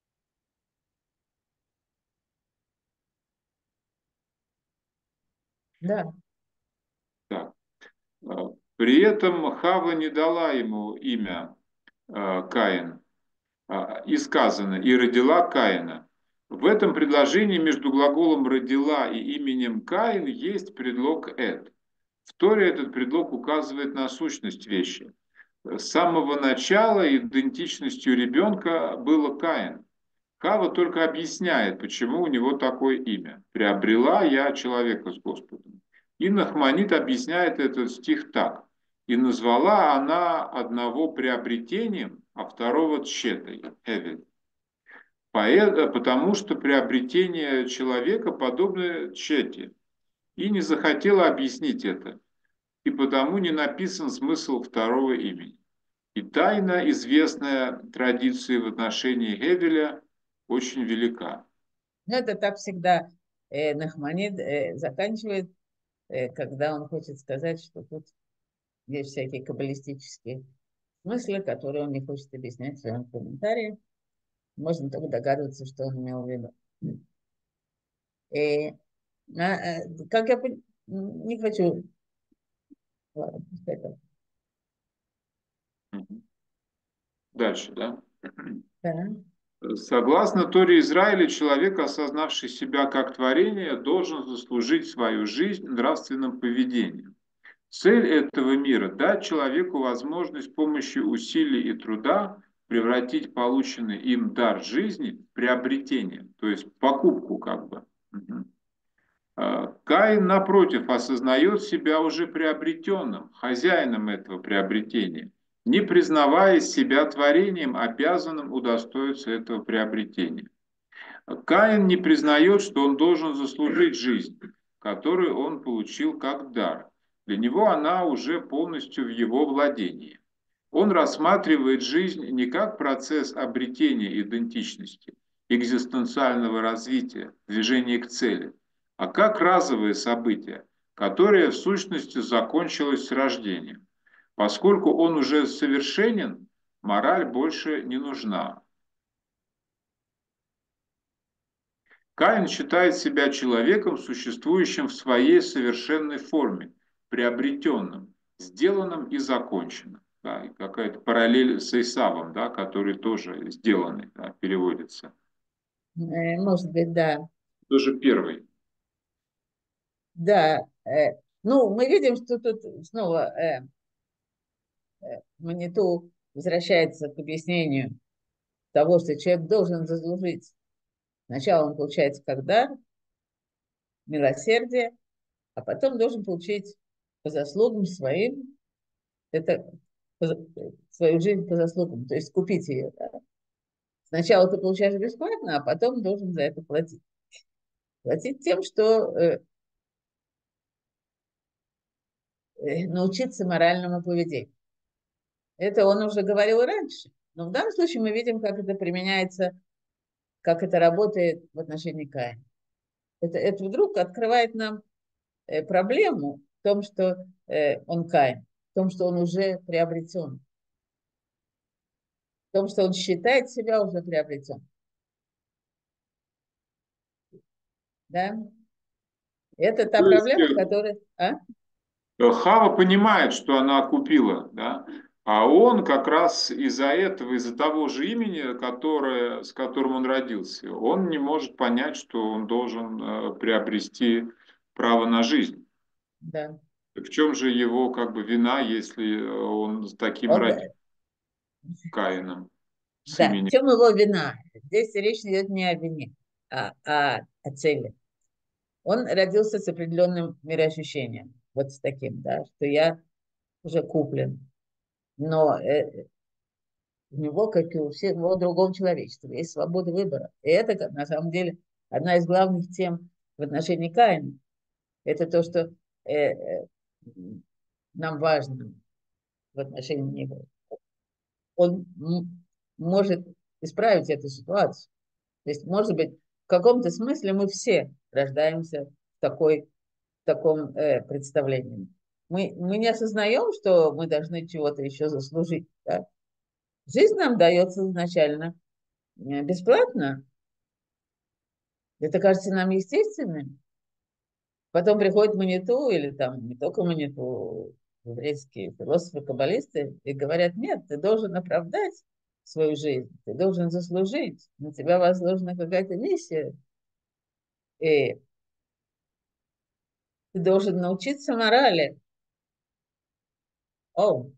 Да. Так. При этом Хава не дала ему имя Каин, и сказано «и родила Каина». В этом предложении между глаголом «родила» и именем Каин есть предлог «эт». В Торе этот предлог указывает на сущность вещи. С самого начала идентичностью ребенка было Каин. Хава только объясняет, почему у него такое имя. «Приобрела я человека с Господом». И Нахманит объясняет этот стих так. «И назвала она одного приобретением, а второго тщетой». Эвель. Потому что приобретение человека подобно тщете. И не захотела объяснить это. И потому не написан смысл второго имени. И тайна, известная традиции в отношении Гевеля, очень велика. Но это так всегда Нахманид заканчивает, когда он хочет сказать, что тут есть всякие каббалистические смыслы, которые он не хочет объяснять в своем комментарии. Можно только догадываться, что он имел в виду. И, как я не хочу, ладно, пускай так. Дальше, да? Да. Согласно Торе Израиля, человек, осознавший себя как творение, должен заслужить свою жизнь нравственным поведением. Цель этого мира – дать человеку возможность с помощью усилий и труда превратить полученный им дар жизни в приобретение, то есть покупку как бы. Каин, напротив, осознает себя уже приобретенным, хозяином этого приобретения, не признавая себя творением, обязанным удостоиться этого приобретения. Каин не признает, что он должен заслужить жизнь, которую он получил как дар. Для него она уже полностью в его владении. Он рассматривает жизнь не как процесс обретения идентичности, экзистенциального развития, движения к цели, а как разовое событие, которое в сущности закончилось с рождением. Поскольку он уже совершенен, мораль больше не нужна. Каин считает себя человеком, существующим в своей совершенной форме, приобретенным, сделанным и законченным. Да, и какая-то параллель с Исавом, да, который тоже сделанный, да, переводится. Может быть, да. Тоже первый. Да. Ну, мы видим, что тут снова Маниту возвращается к объяснению того, что человек должен заслужить. Сначала он получает как дар, милосердие, а потом должен получить по заслугам своим, это свою жизнь по заслугам, то есть купить ее. Да? Сначала ты получаешь бесплатно, а потом должен за это платить. Платить тем, что научиться моральному поведению. Это он уже говорил и раньше. Но в данном случае мы видим, как это применяется, как это работает в отношении Каина. Это вдруг открывает нам проблему в том, что он Каин, в том, что он уже приобретен, в том, что он считает себя уже приобретен. Да? Это та То есть проблема, которая... А? Хава понимает, что она купила, да, а он как раз из-за этого, из-за того же имени, с которым он родился, он не может понять, что он должен приобрести право на жизнь. Да. В чем же его как бы вина, если он с таким Он, родился, Каином, с да, в именем? чем его вина? Здесь речь идет не о вине, а о цели. Он родился с определенным мироощущением, вот с таким, да, что я уже куплен. Но у него, как и у всего другого человечества, есть свобода выбора. И это, на самом деле, одна из главных тем в отношении Каина. Это то, что э, э, нам важно в отношении него. Он может исправить эту ситуацию. То есть, может быть, в каком-то смысле мы все рождаемся в таком представлении. Мы не осознаем, что мы должны чего-то еще заслужить. Да? Жизнь нам дается изначально бесплатно. Это кажется нам естественным. Потом приходит Маниту или там не только Маниту, еврейские философы, каббалисты, и говорят, нет, ты должен оправдать свою жизнь, ты должен заслужить, на тебя возложена какая-то миссия, и ты должен научиться морали. О,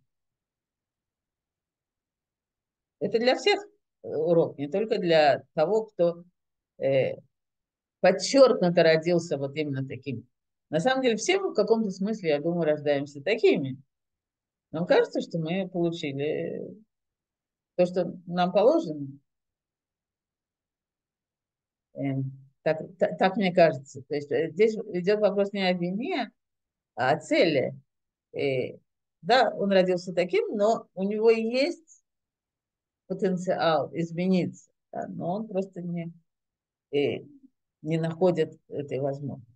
это для всех урок, не только для того, кто э, подчеркнуто родился вот именно таким. На самом деле все мы в каком-то смысле, я думаю, рождаемся такими. Нам кажется, что мы получили то, что нам положено. Э, так мне кажется. То есть здесь идет вопрос не о вине, а о цели. Да, он родился таким, но у него есть потенциал измениться, да, но он просто э, не находит этой возможности.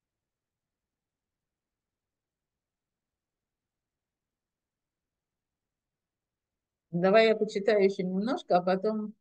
Давай я почитаю еще немножко, а потом...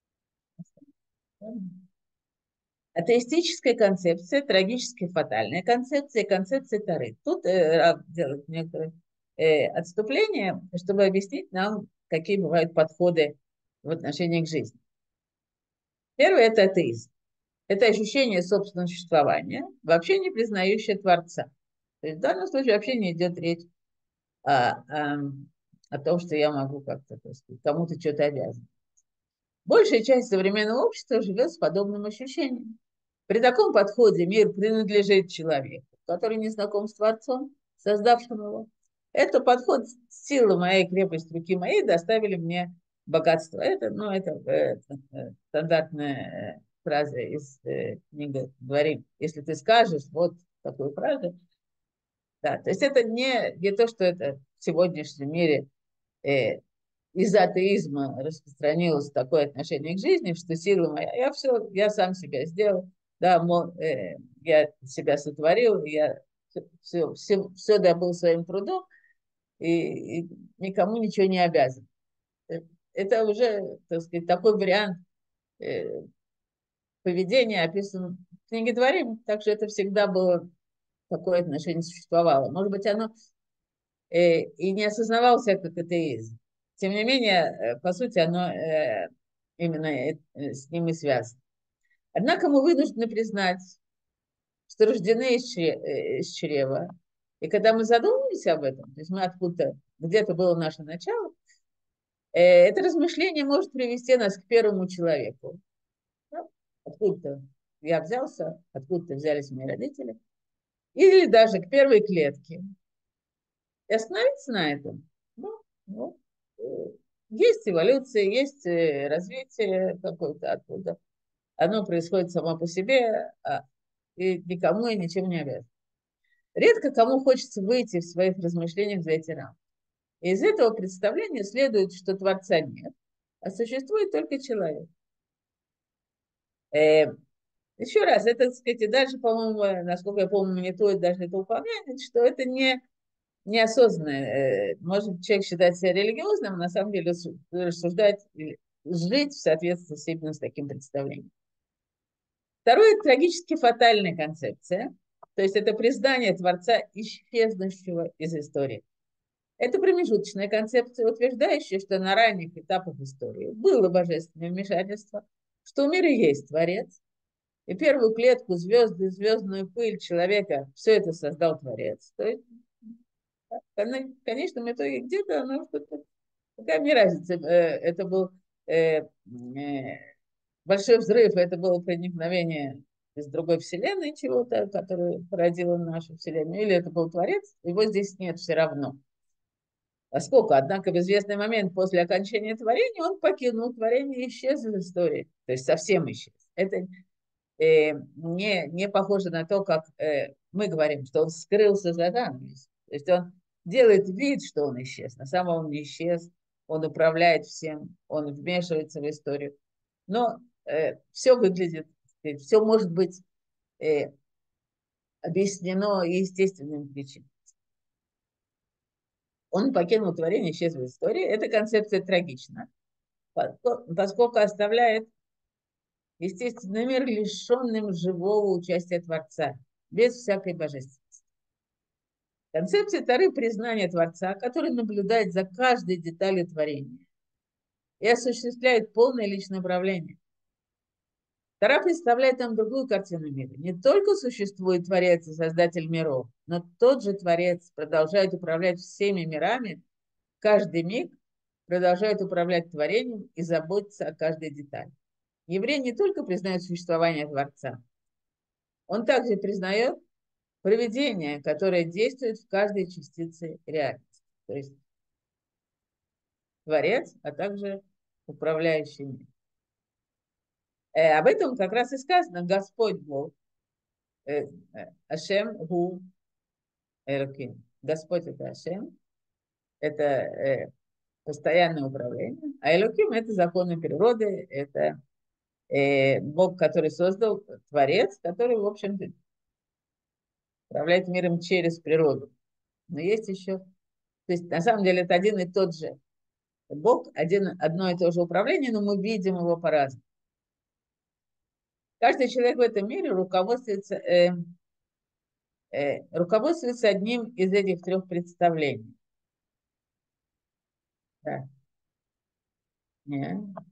Атеистическая концепция, трагически фатальная концепция, концепция Тары. Тут Рав делает некоторые отступления, чтобы объяснить нам, какие бывают подходы в отношении к жизни. Первое – это атеизм. Это ощущение собственного существования, вообще не признающее Творца. То есть в данном случае вообще не идет речь о, о, о том, что я могу как-то, так сказать, кому-то что-то обязан. Большая часть современного общества живет с подобным ощущением. При таком подходе мир принадлежит человеку, который не знаком с Творцом, создавшим его. Это подход силы моей, крепость руки моей доставили мне богатство. Это, ну, это стандартная фраза из книги «Говорим». Если ты скажешь вот такую фразу, да, то есть это не то, что это в сегодняшнем мире из атеизма распространилось такое отношение к жизни, что сила моя, я сам себя сделал, да, я себя сотворил, я все добыл своим трудом и никому ничего не обязан. Это уже, так сказать, такой вариант поведения описан в книге Дворим, так что это всегда было, такое отношение существовало. Может быть, оно и не осознавал себя как атеизм. Тем не менее, по сути, оно именно с ним и связано. Однако мы вынуждены признать, что рождены из чрева. И когда мы задумались об этом, то есть мы откуда-то, где-то было наше начало, это размышление может привести нас к первому человеку. Ну, откуда-то я взялся, откуда-то взялись мои родители. Или даже к первой клетке. И остановиться на этом. Ну, э, есть эволюция, есть развитие какое-то оттуда. Оно происходит само по себе, и никому и ничем не обязан. Редко кому хочется выйти в своих размышлениях за эти рамки. И из этого представления следует, что Творца нет, а существует только человек. Э, Еще раз, это, так сказать, и дальше, по-моему, насколько я помню, не то, даже это упомянет, что это неосознанно. Может, человек считает себя религиозным, а на самом деле рассуждать, жить в соответствии именно с таким представлением. Второе – трагически фатальная концепция, то есть это признание Творца, исчезнувшего из истории. Это промежуточная концепция, утверждающая, что на ранних этапах истории было божественное вмешательство, что у мира есть Творец, и первую клетку, звезды, звездную пыль человека, все это создал Творец. То есть, в конечном итоге где-то оно что-то... Какая мне разница? Это был большой взрыв, это было проникновение из другой вселенной чего-то, которое породило нашу вселенную, или это был Творец, его здесь нет все равно. Поскольку, однако, в известный момент после окончания творения он покинул творение и исчез из истории. То есть совсем исчез. Это не похоже на то, как мы говорим, что он скрылся за занавесом. То есть он делает вид, что он исчез. На самом деле он не исчез. Он управляет всем, он вмешивается в историю. Но все выглядит, все может быть объяснено естественным причинам. Он покинул творение, исчез в истории. Эта концепция трагична, поскольку оставляет естественный мир лишенным живого участия Творца, без всякой божественности. Концепция Торы – признание Творца, который наблюдает за каждой деталью творения и осуществляет полное личное управление. Тора представляет нам другую картину мира. Не только существует Творец и Создатель миров, но тот же Творец продолжает управлять всеми мирами, каждый миг продолжает управлять творением и заботиться о каждой детали. Еврей не только признает существование Творца, он также признает провидение, которое действует в каждой частице реальности. То есть Творец, а также управляющий мир. Об этом как раз и сказано Господь Бог, Ашем Гу Элоким. Господь это Ашем, это постоянное управление, а Элоким это законы природы, это Бог, который создал, Творец, который, в общем-то, управляет миром через природу. Но есть еще, то есть на самом деле это один и тот же Бог, одно и то же управление, но мы видим его по-разному. Каждый человек в этом мире руководствуется одним из этих трех представлений. Да. Не.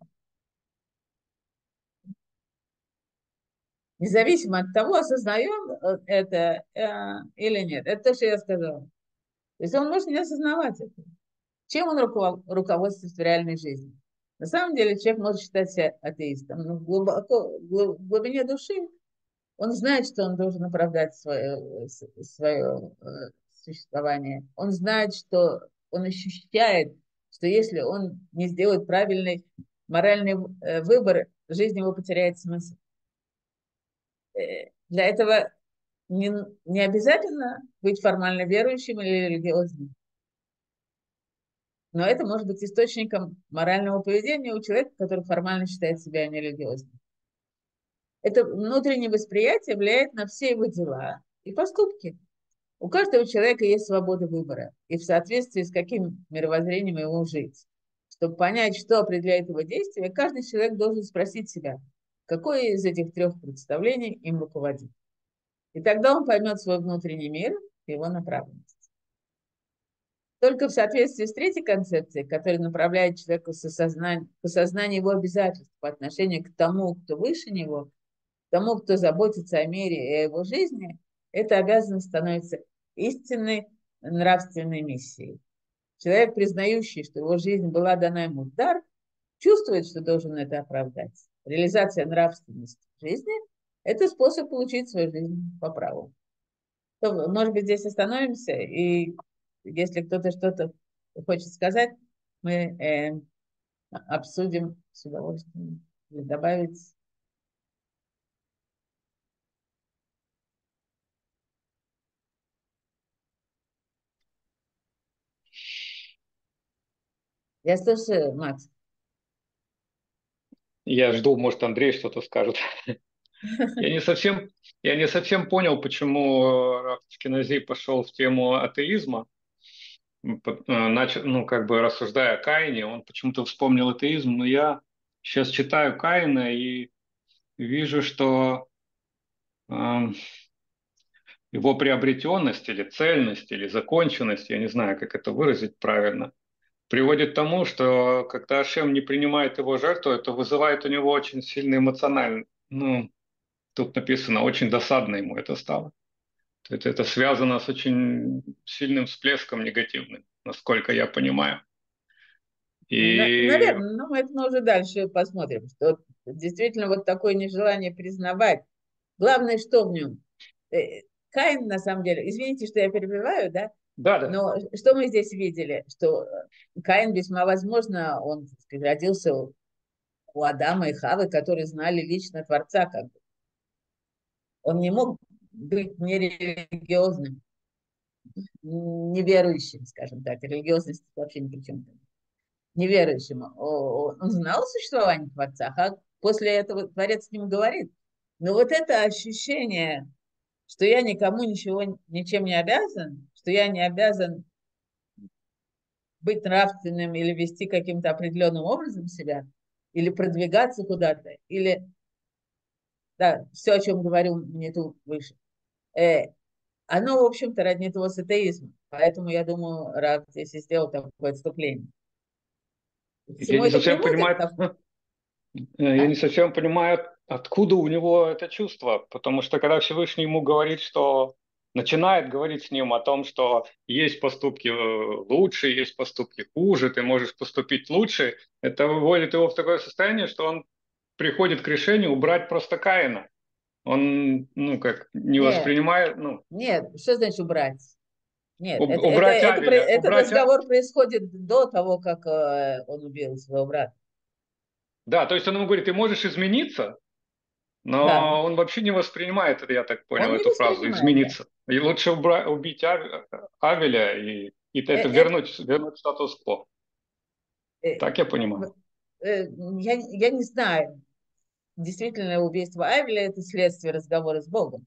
Независимо от того, осознаем это или нет. Это то, что я сказала. То есть он может не осознавать это. Чем он руководствуется в реальной жизни? На самом деле человек может считать себя атеистом, но глубоко, в глубине души он знает, что он должен оправдать свое существование. Он знает, что он ощущает, что если он не сделает правильный моральный выбор, жизнь его потеряет смысл. Для этого не обязательно быть формально верующим или религиозным. Но это может быть источником морального поведения у человека, который формально считает себя нерелигиозным. Это внутреннее восприятие влияет на все его дела и поступки. У каждого человека есть свобода выбора, и в соответствии с каким мировоззрением ему жить. Чтобы понять, что определяет его действия, каждый человек должен спросить себя, какое из этих трех представлений им руководит. И тогда он поймет свой внутренний мир и его направленность. только в соответствии с третьей концепцией, которая направляет человека к осознанию его обязательств по отношению к тому, кто выше него, к тому, кто заботится о мире и о его жизни, эта обязанность становится истинной нравственной миссией. Человек, признающий, что его жизнь была дана ему в дар, чувствует, что должен это оправдать. Реализация нравственности в жизни – это способ получить свою жизнь по праву. То, может быть, здесь остановимся, и если кто-то что-то хочет сказать, мы обсудим с удовольствием. Или добавить. Я слушаю, Макс. Я жду, может, Андрей что-то скажет. Я не совсем понял, почему Раф Ашкенази пошел в тему атеизма. Начал, ну, как бы рассуждая о Каине, он почему-то вспомнил атеизм, но я сейчас читаю Каина и вижу, что его приобретенность или цельность или законченность, я не знаю, как это выразить правильно, приводит к тому, что когда Ашем не принимает его жертву, это вызывает у него очень сильный эмоциональный, ну, тут написано, очень досадно ему это стало. Это связано с очень сильным всплеском негативным, насколько я понимаю. И Наверное, но это мы уже дальше посмотрим, что действительно вот такое нежелание признавать. Главное, что в нем? Каин, на самом деле, извините, что я перебиваю, да, да, да. но что мы здесь видели? Что Каин весьма возможно, он, так сказать, родился у Адама и Хавы, которые знали лично Творца, как бы. Он не мог быть нерелигиозным, неверующим, скажем так. Религиозность вообще ни при чем. Неверующим. Он знал о существовании Творца, а после этого Творец с ним говорит. Но вот это ощущение, что я никому ничего, ничем не обязан, что я не обязан быть нравственным или вести каким-то определенным образом себя, или продвигаться куда-то, или, да, все, о чем говорил мне тут выше, оно, в общем-то, роднит его с атеизмом. Поэтому, я думаю, Рав здесь и сделал такое отступление. К Я чему не это совсем приводит? понимаю, я А? не совсем понимаю, откуда у него это чувство, потому что когда Всевышний ему говорит, что начинает говорить с ним о том, что есть поступки лучше, есть поступки хуже, ты можешь поступить лучше, это выводит его в такое состояние, что он приходит к решению убрать просто Каина. Он, ну, как, не Нет, воспринимает, ну, нет, что значит убрать? Нет, убрать Авеля, этот разговор происходит до того, как он убил своего брата. да, то есть он ему говорит, ты можешь измениться, Да, но он вообще не воспринимает это, я так понял, он не эту фразу воспринимает, да. «измениться». И лучше убить Авеля и Э, это э, вернуть статус-кво. э, Так я понимаю. я не знаю, действительно убийство Авеля – это следствие разговора с Богом.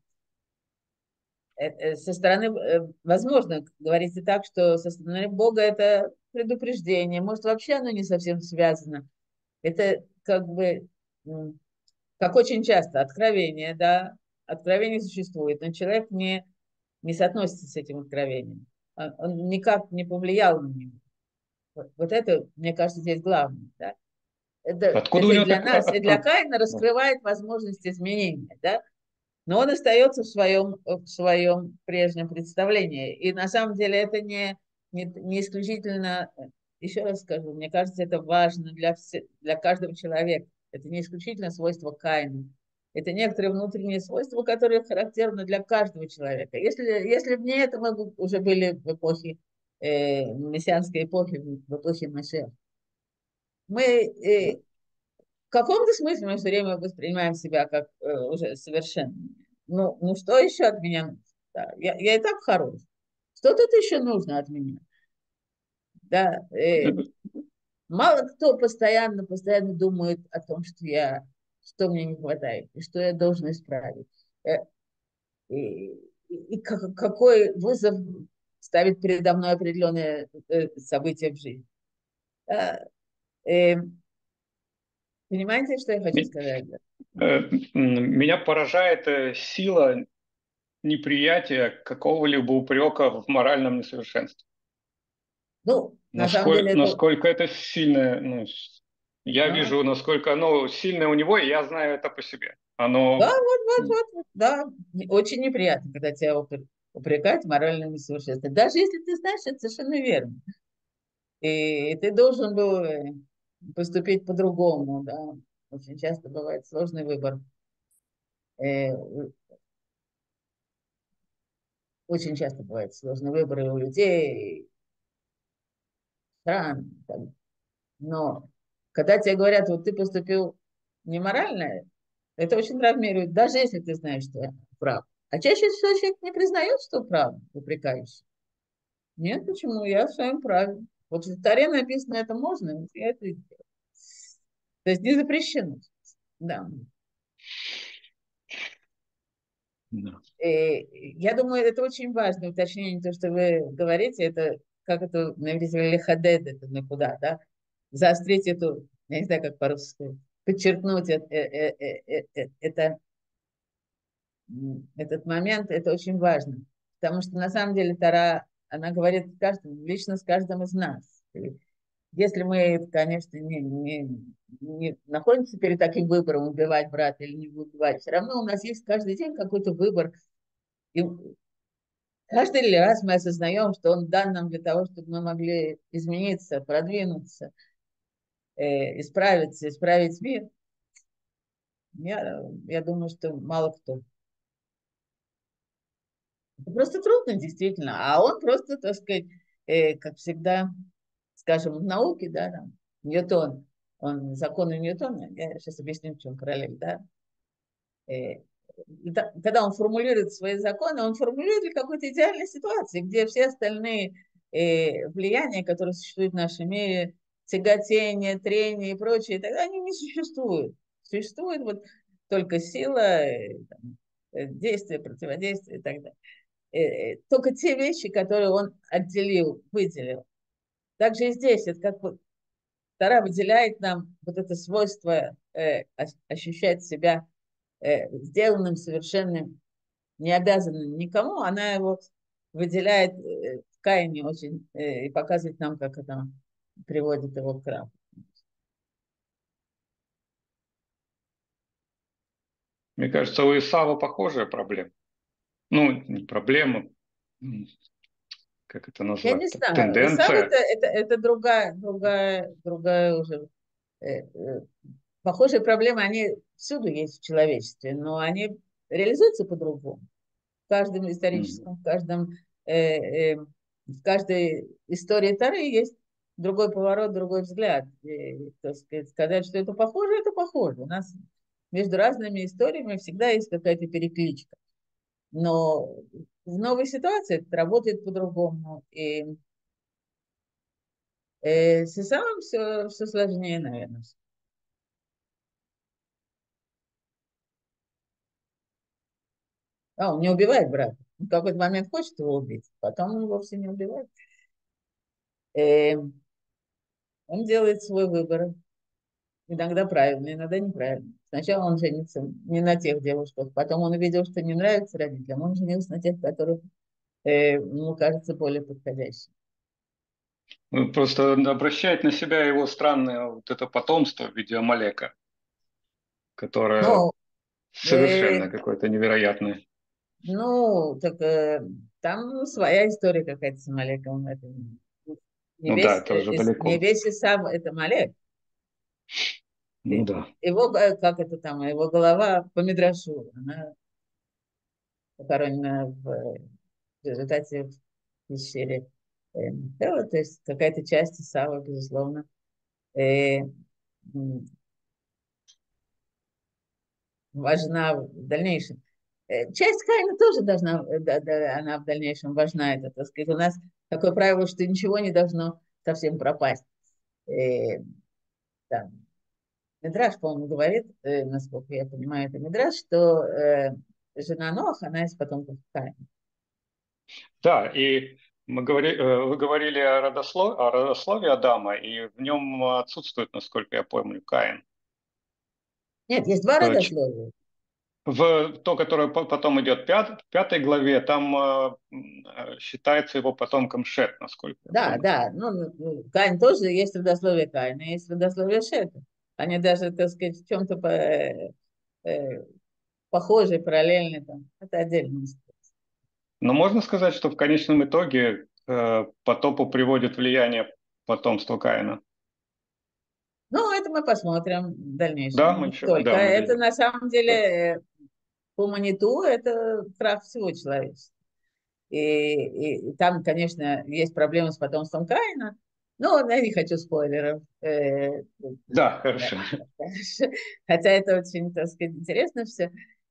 Со стороны, возможно, говорить и так, что со стороны Бога это предупреждение, может, вообще оно не совсем связано. Это как бы, как очень часто, откровение, да, откровение существует, но человек не соотносится с этим откровением. Он никак не повлиял на него. Вот это, мне кажется, здесь главное. Да? Откуда у Это и него для так... нас, и для Каина Да. раскрывает возможность изменения. Да? Но он остается в своем прежнем представлении. И на самом деле это не исключительно, еще раз скажу, мне кажется, это важно для каждого человека. Это не исключительно свойство Каина. Это некоторые внутренние свойства, которые характерны для каждого человека. Если вне этого мы бы уже были в эпохе, мессианской эпохи, в эпохе Машеха. Мы в каком-то смысле мы все время воспринимаем себя как уже совершенно. Ну что еще от меня нужно? Да, я и так хорош. Что тут еще нужно от меня? Да, мало кто постоянно думает о том, что мне не хватает, и что я должен исправить. Э, И, какой вызов ставит передо мной определенные события в жизни. Да, э, понимаете, что я хочу сказать? Да? Меня поражает сила неприятия какого-либо упрека в моральном несовершенстве. Ну, на самом деле Насколько, это... насколько это сильное, ну, я Ну, вижу, насколько оно сильное у него, и я знаю это по себе. да, Оно, вот, да. Очень неприятно, когда тебя упрекают в моральном несовершенстве. Даже если ты знаешь, это совершенно верно. И ты должен был поступить по-другому, да. Очень часто бывает сложный выбор. Э, Очень часто бывает сложный выбор и у людей, и стран. Но когда тебе говорят, вот ты поступил неморально, это очень травмирует, даже если ты знаешь, что я прав. А чаще всего человек не признает, что прав, упрекающий. Нет, почему? Я в своем праве. Вот в Таре написано, это можно, вот я это и делаю. То есть не запрещено. Да. да. Я думаю, это очень важное уточнение, то, что вы говорите, это как это на иврите лехадед, это куда, да? Заострить эту, я не знаю, как по-русски сказать, подчеркнуть это, этот момент, это очень важно. Потому что на самом деле Тара, она говорит лично с каждым из нас. И если мы, конечно, не находимся перед таким выбором, убивать брата или не убивать, все равно у нас есть каждый день какой-то выбор. И каждый раз мы осознаем, что он дан нам для того, чтобы мы могли измениться, продвинуться, исправиться, исправить мир. Я думаю, что мало кто. Это просто трудно, действительно. А он просто, так сказать, как всегда, скажем, в науке, да, там, Ньютон, он законы Ньютона, я сейчас объясню, в чем параллель, да, э, когда он формулирует свои законы, он формулирует для какой-то идеальной ситуации, где все остальные влияния, которые существуют в нашем мире, тяготение, трение и прочее, тогда они не существуют. Существует вот только сила, действие, противодействие и так далее. Только те вещи, которые он отделил, выделил. Также и здесь, это как вот Тара выделяет нам вот это свойство ощущать себя сделанным, совершенным, не обязанным никому, она его выделяет в Каине очень и показывает нам, как это приводит его к храму. Мне кажется, у Исава похожая проблема. Ну, не проблема, как это Я не назвать-то? знаю, Исав Тенденция. это другая уже. Похожие проблемы, они всюду есть в человечестве, но они реализуются по-другому. В каждом М. историческом, в каждой истории Тары есть другой поворот, другой взгляд. И, так сказать, что это похоже, это похоже. У нас между разными историями всегда есть какая-то перекличка. Но в новой ситуации это работает по-другому. И с Исамом все сложнее, наверное. Он не убивает брата. Он в какой-то момент хочет его убить, потом он вовсе не убивает. Э, Он делает свой выбор. Иногда правильный, иногда неправильный. Сначала он женится не на тех девушках, потом он увидел, что не нравится родителям, он женился на тех, которые ему кажется более подходящими. Просто обращает на себя его странное вот это потомство в виде Амалека, которое Но, э, совершенно какое-то невероятное. ну, так там своя история какая-то с Малеком. Это Ну да, это уже не далеко. весь Исав, это Малек. Ну да. Его, как это там, его голова по Мидрашу, она похоронена в результате в пещере Тела, то есть какая-то часть Исава, безусловно, э, важна в дальнейшем. Часть Каина тоже должна, да, она в дальнейшем важна. Это, так сказать, у нас такое правило, что ничего не должно совсем пропасть. Э, Там, Мидраш, по-моему, говорит, насколько я понимаю, это Мидраш, что жена Ноха, она из потомков Каина. Да, и вы говорили о родословии Адама, и в нем отсутствует, насколько я помню, Каин. Нет, есть два Э, ч- родословия. В то, которое потом идет в пятой главе, там считается его потомком Шет, насколько я Да, помню. да, Каин тоже есть родословие Каина, есть родословие Шета. Они даже, так сказать, в чем-то похожие, параллельные там. Это отдельная история. Но можно сказать, что в конечном итоге к потопу приводит влияние потомства Каина. Ну, это мы посмотрим в Да, дальнейшем. мы Не еще, только. да, мы Это дойдем. на самом деле Да. по Маниту это крах всего человечества. И там, конечно, есть проблемы с потомством Каина, но я не хочу спойлеров. Да, Да. хорошо. Хотя это очень, так сказать, интересно все.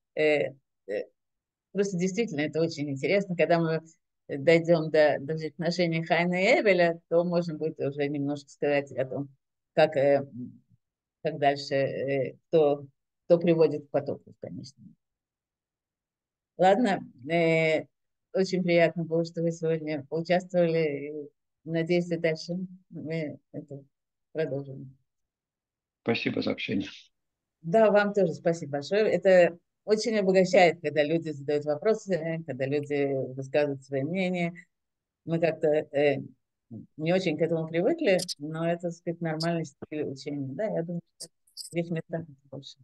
Просто действительно это очень интересно. Когда мы дойдем до взаимоотношений Хайна и Эвеля, то можно будет уже немножко сказать о том, как дальше, кто приводит к потоку, конечно. Ладно, очень приятно было, что вы сегодня поучаствовали. Надеюсь, и дальше мы это продолжим. Спасибо за общение. Да, вам тоже спасибо большое. Это очень обогащает, когда люди задают вопросы, когда люди высказывают свои мнения. Мы как-то не очень к этому привыкли, но это, так сказать, нормальный стиль учения. Да, я думаю, что в этих местах это больше.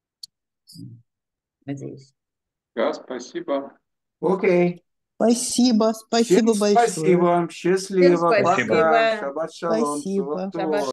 Надеюсь. Да, спасибо. Окей. Спасибо, Всем спасибо большое. спасибо. Всем Счастливо. Спасибо. Пока. спасибо. Шаббат шалом. Спасибо. Всего Шаббат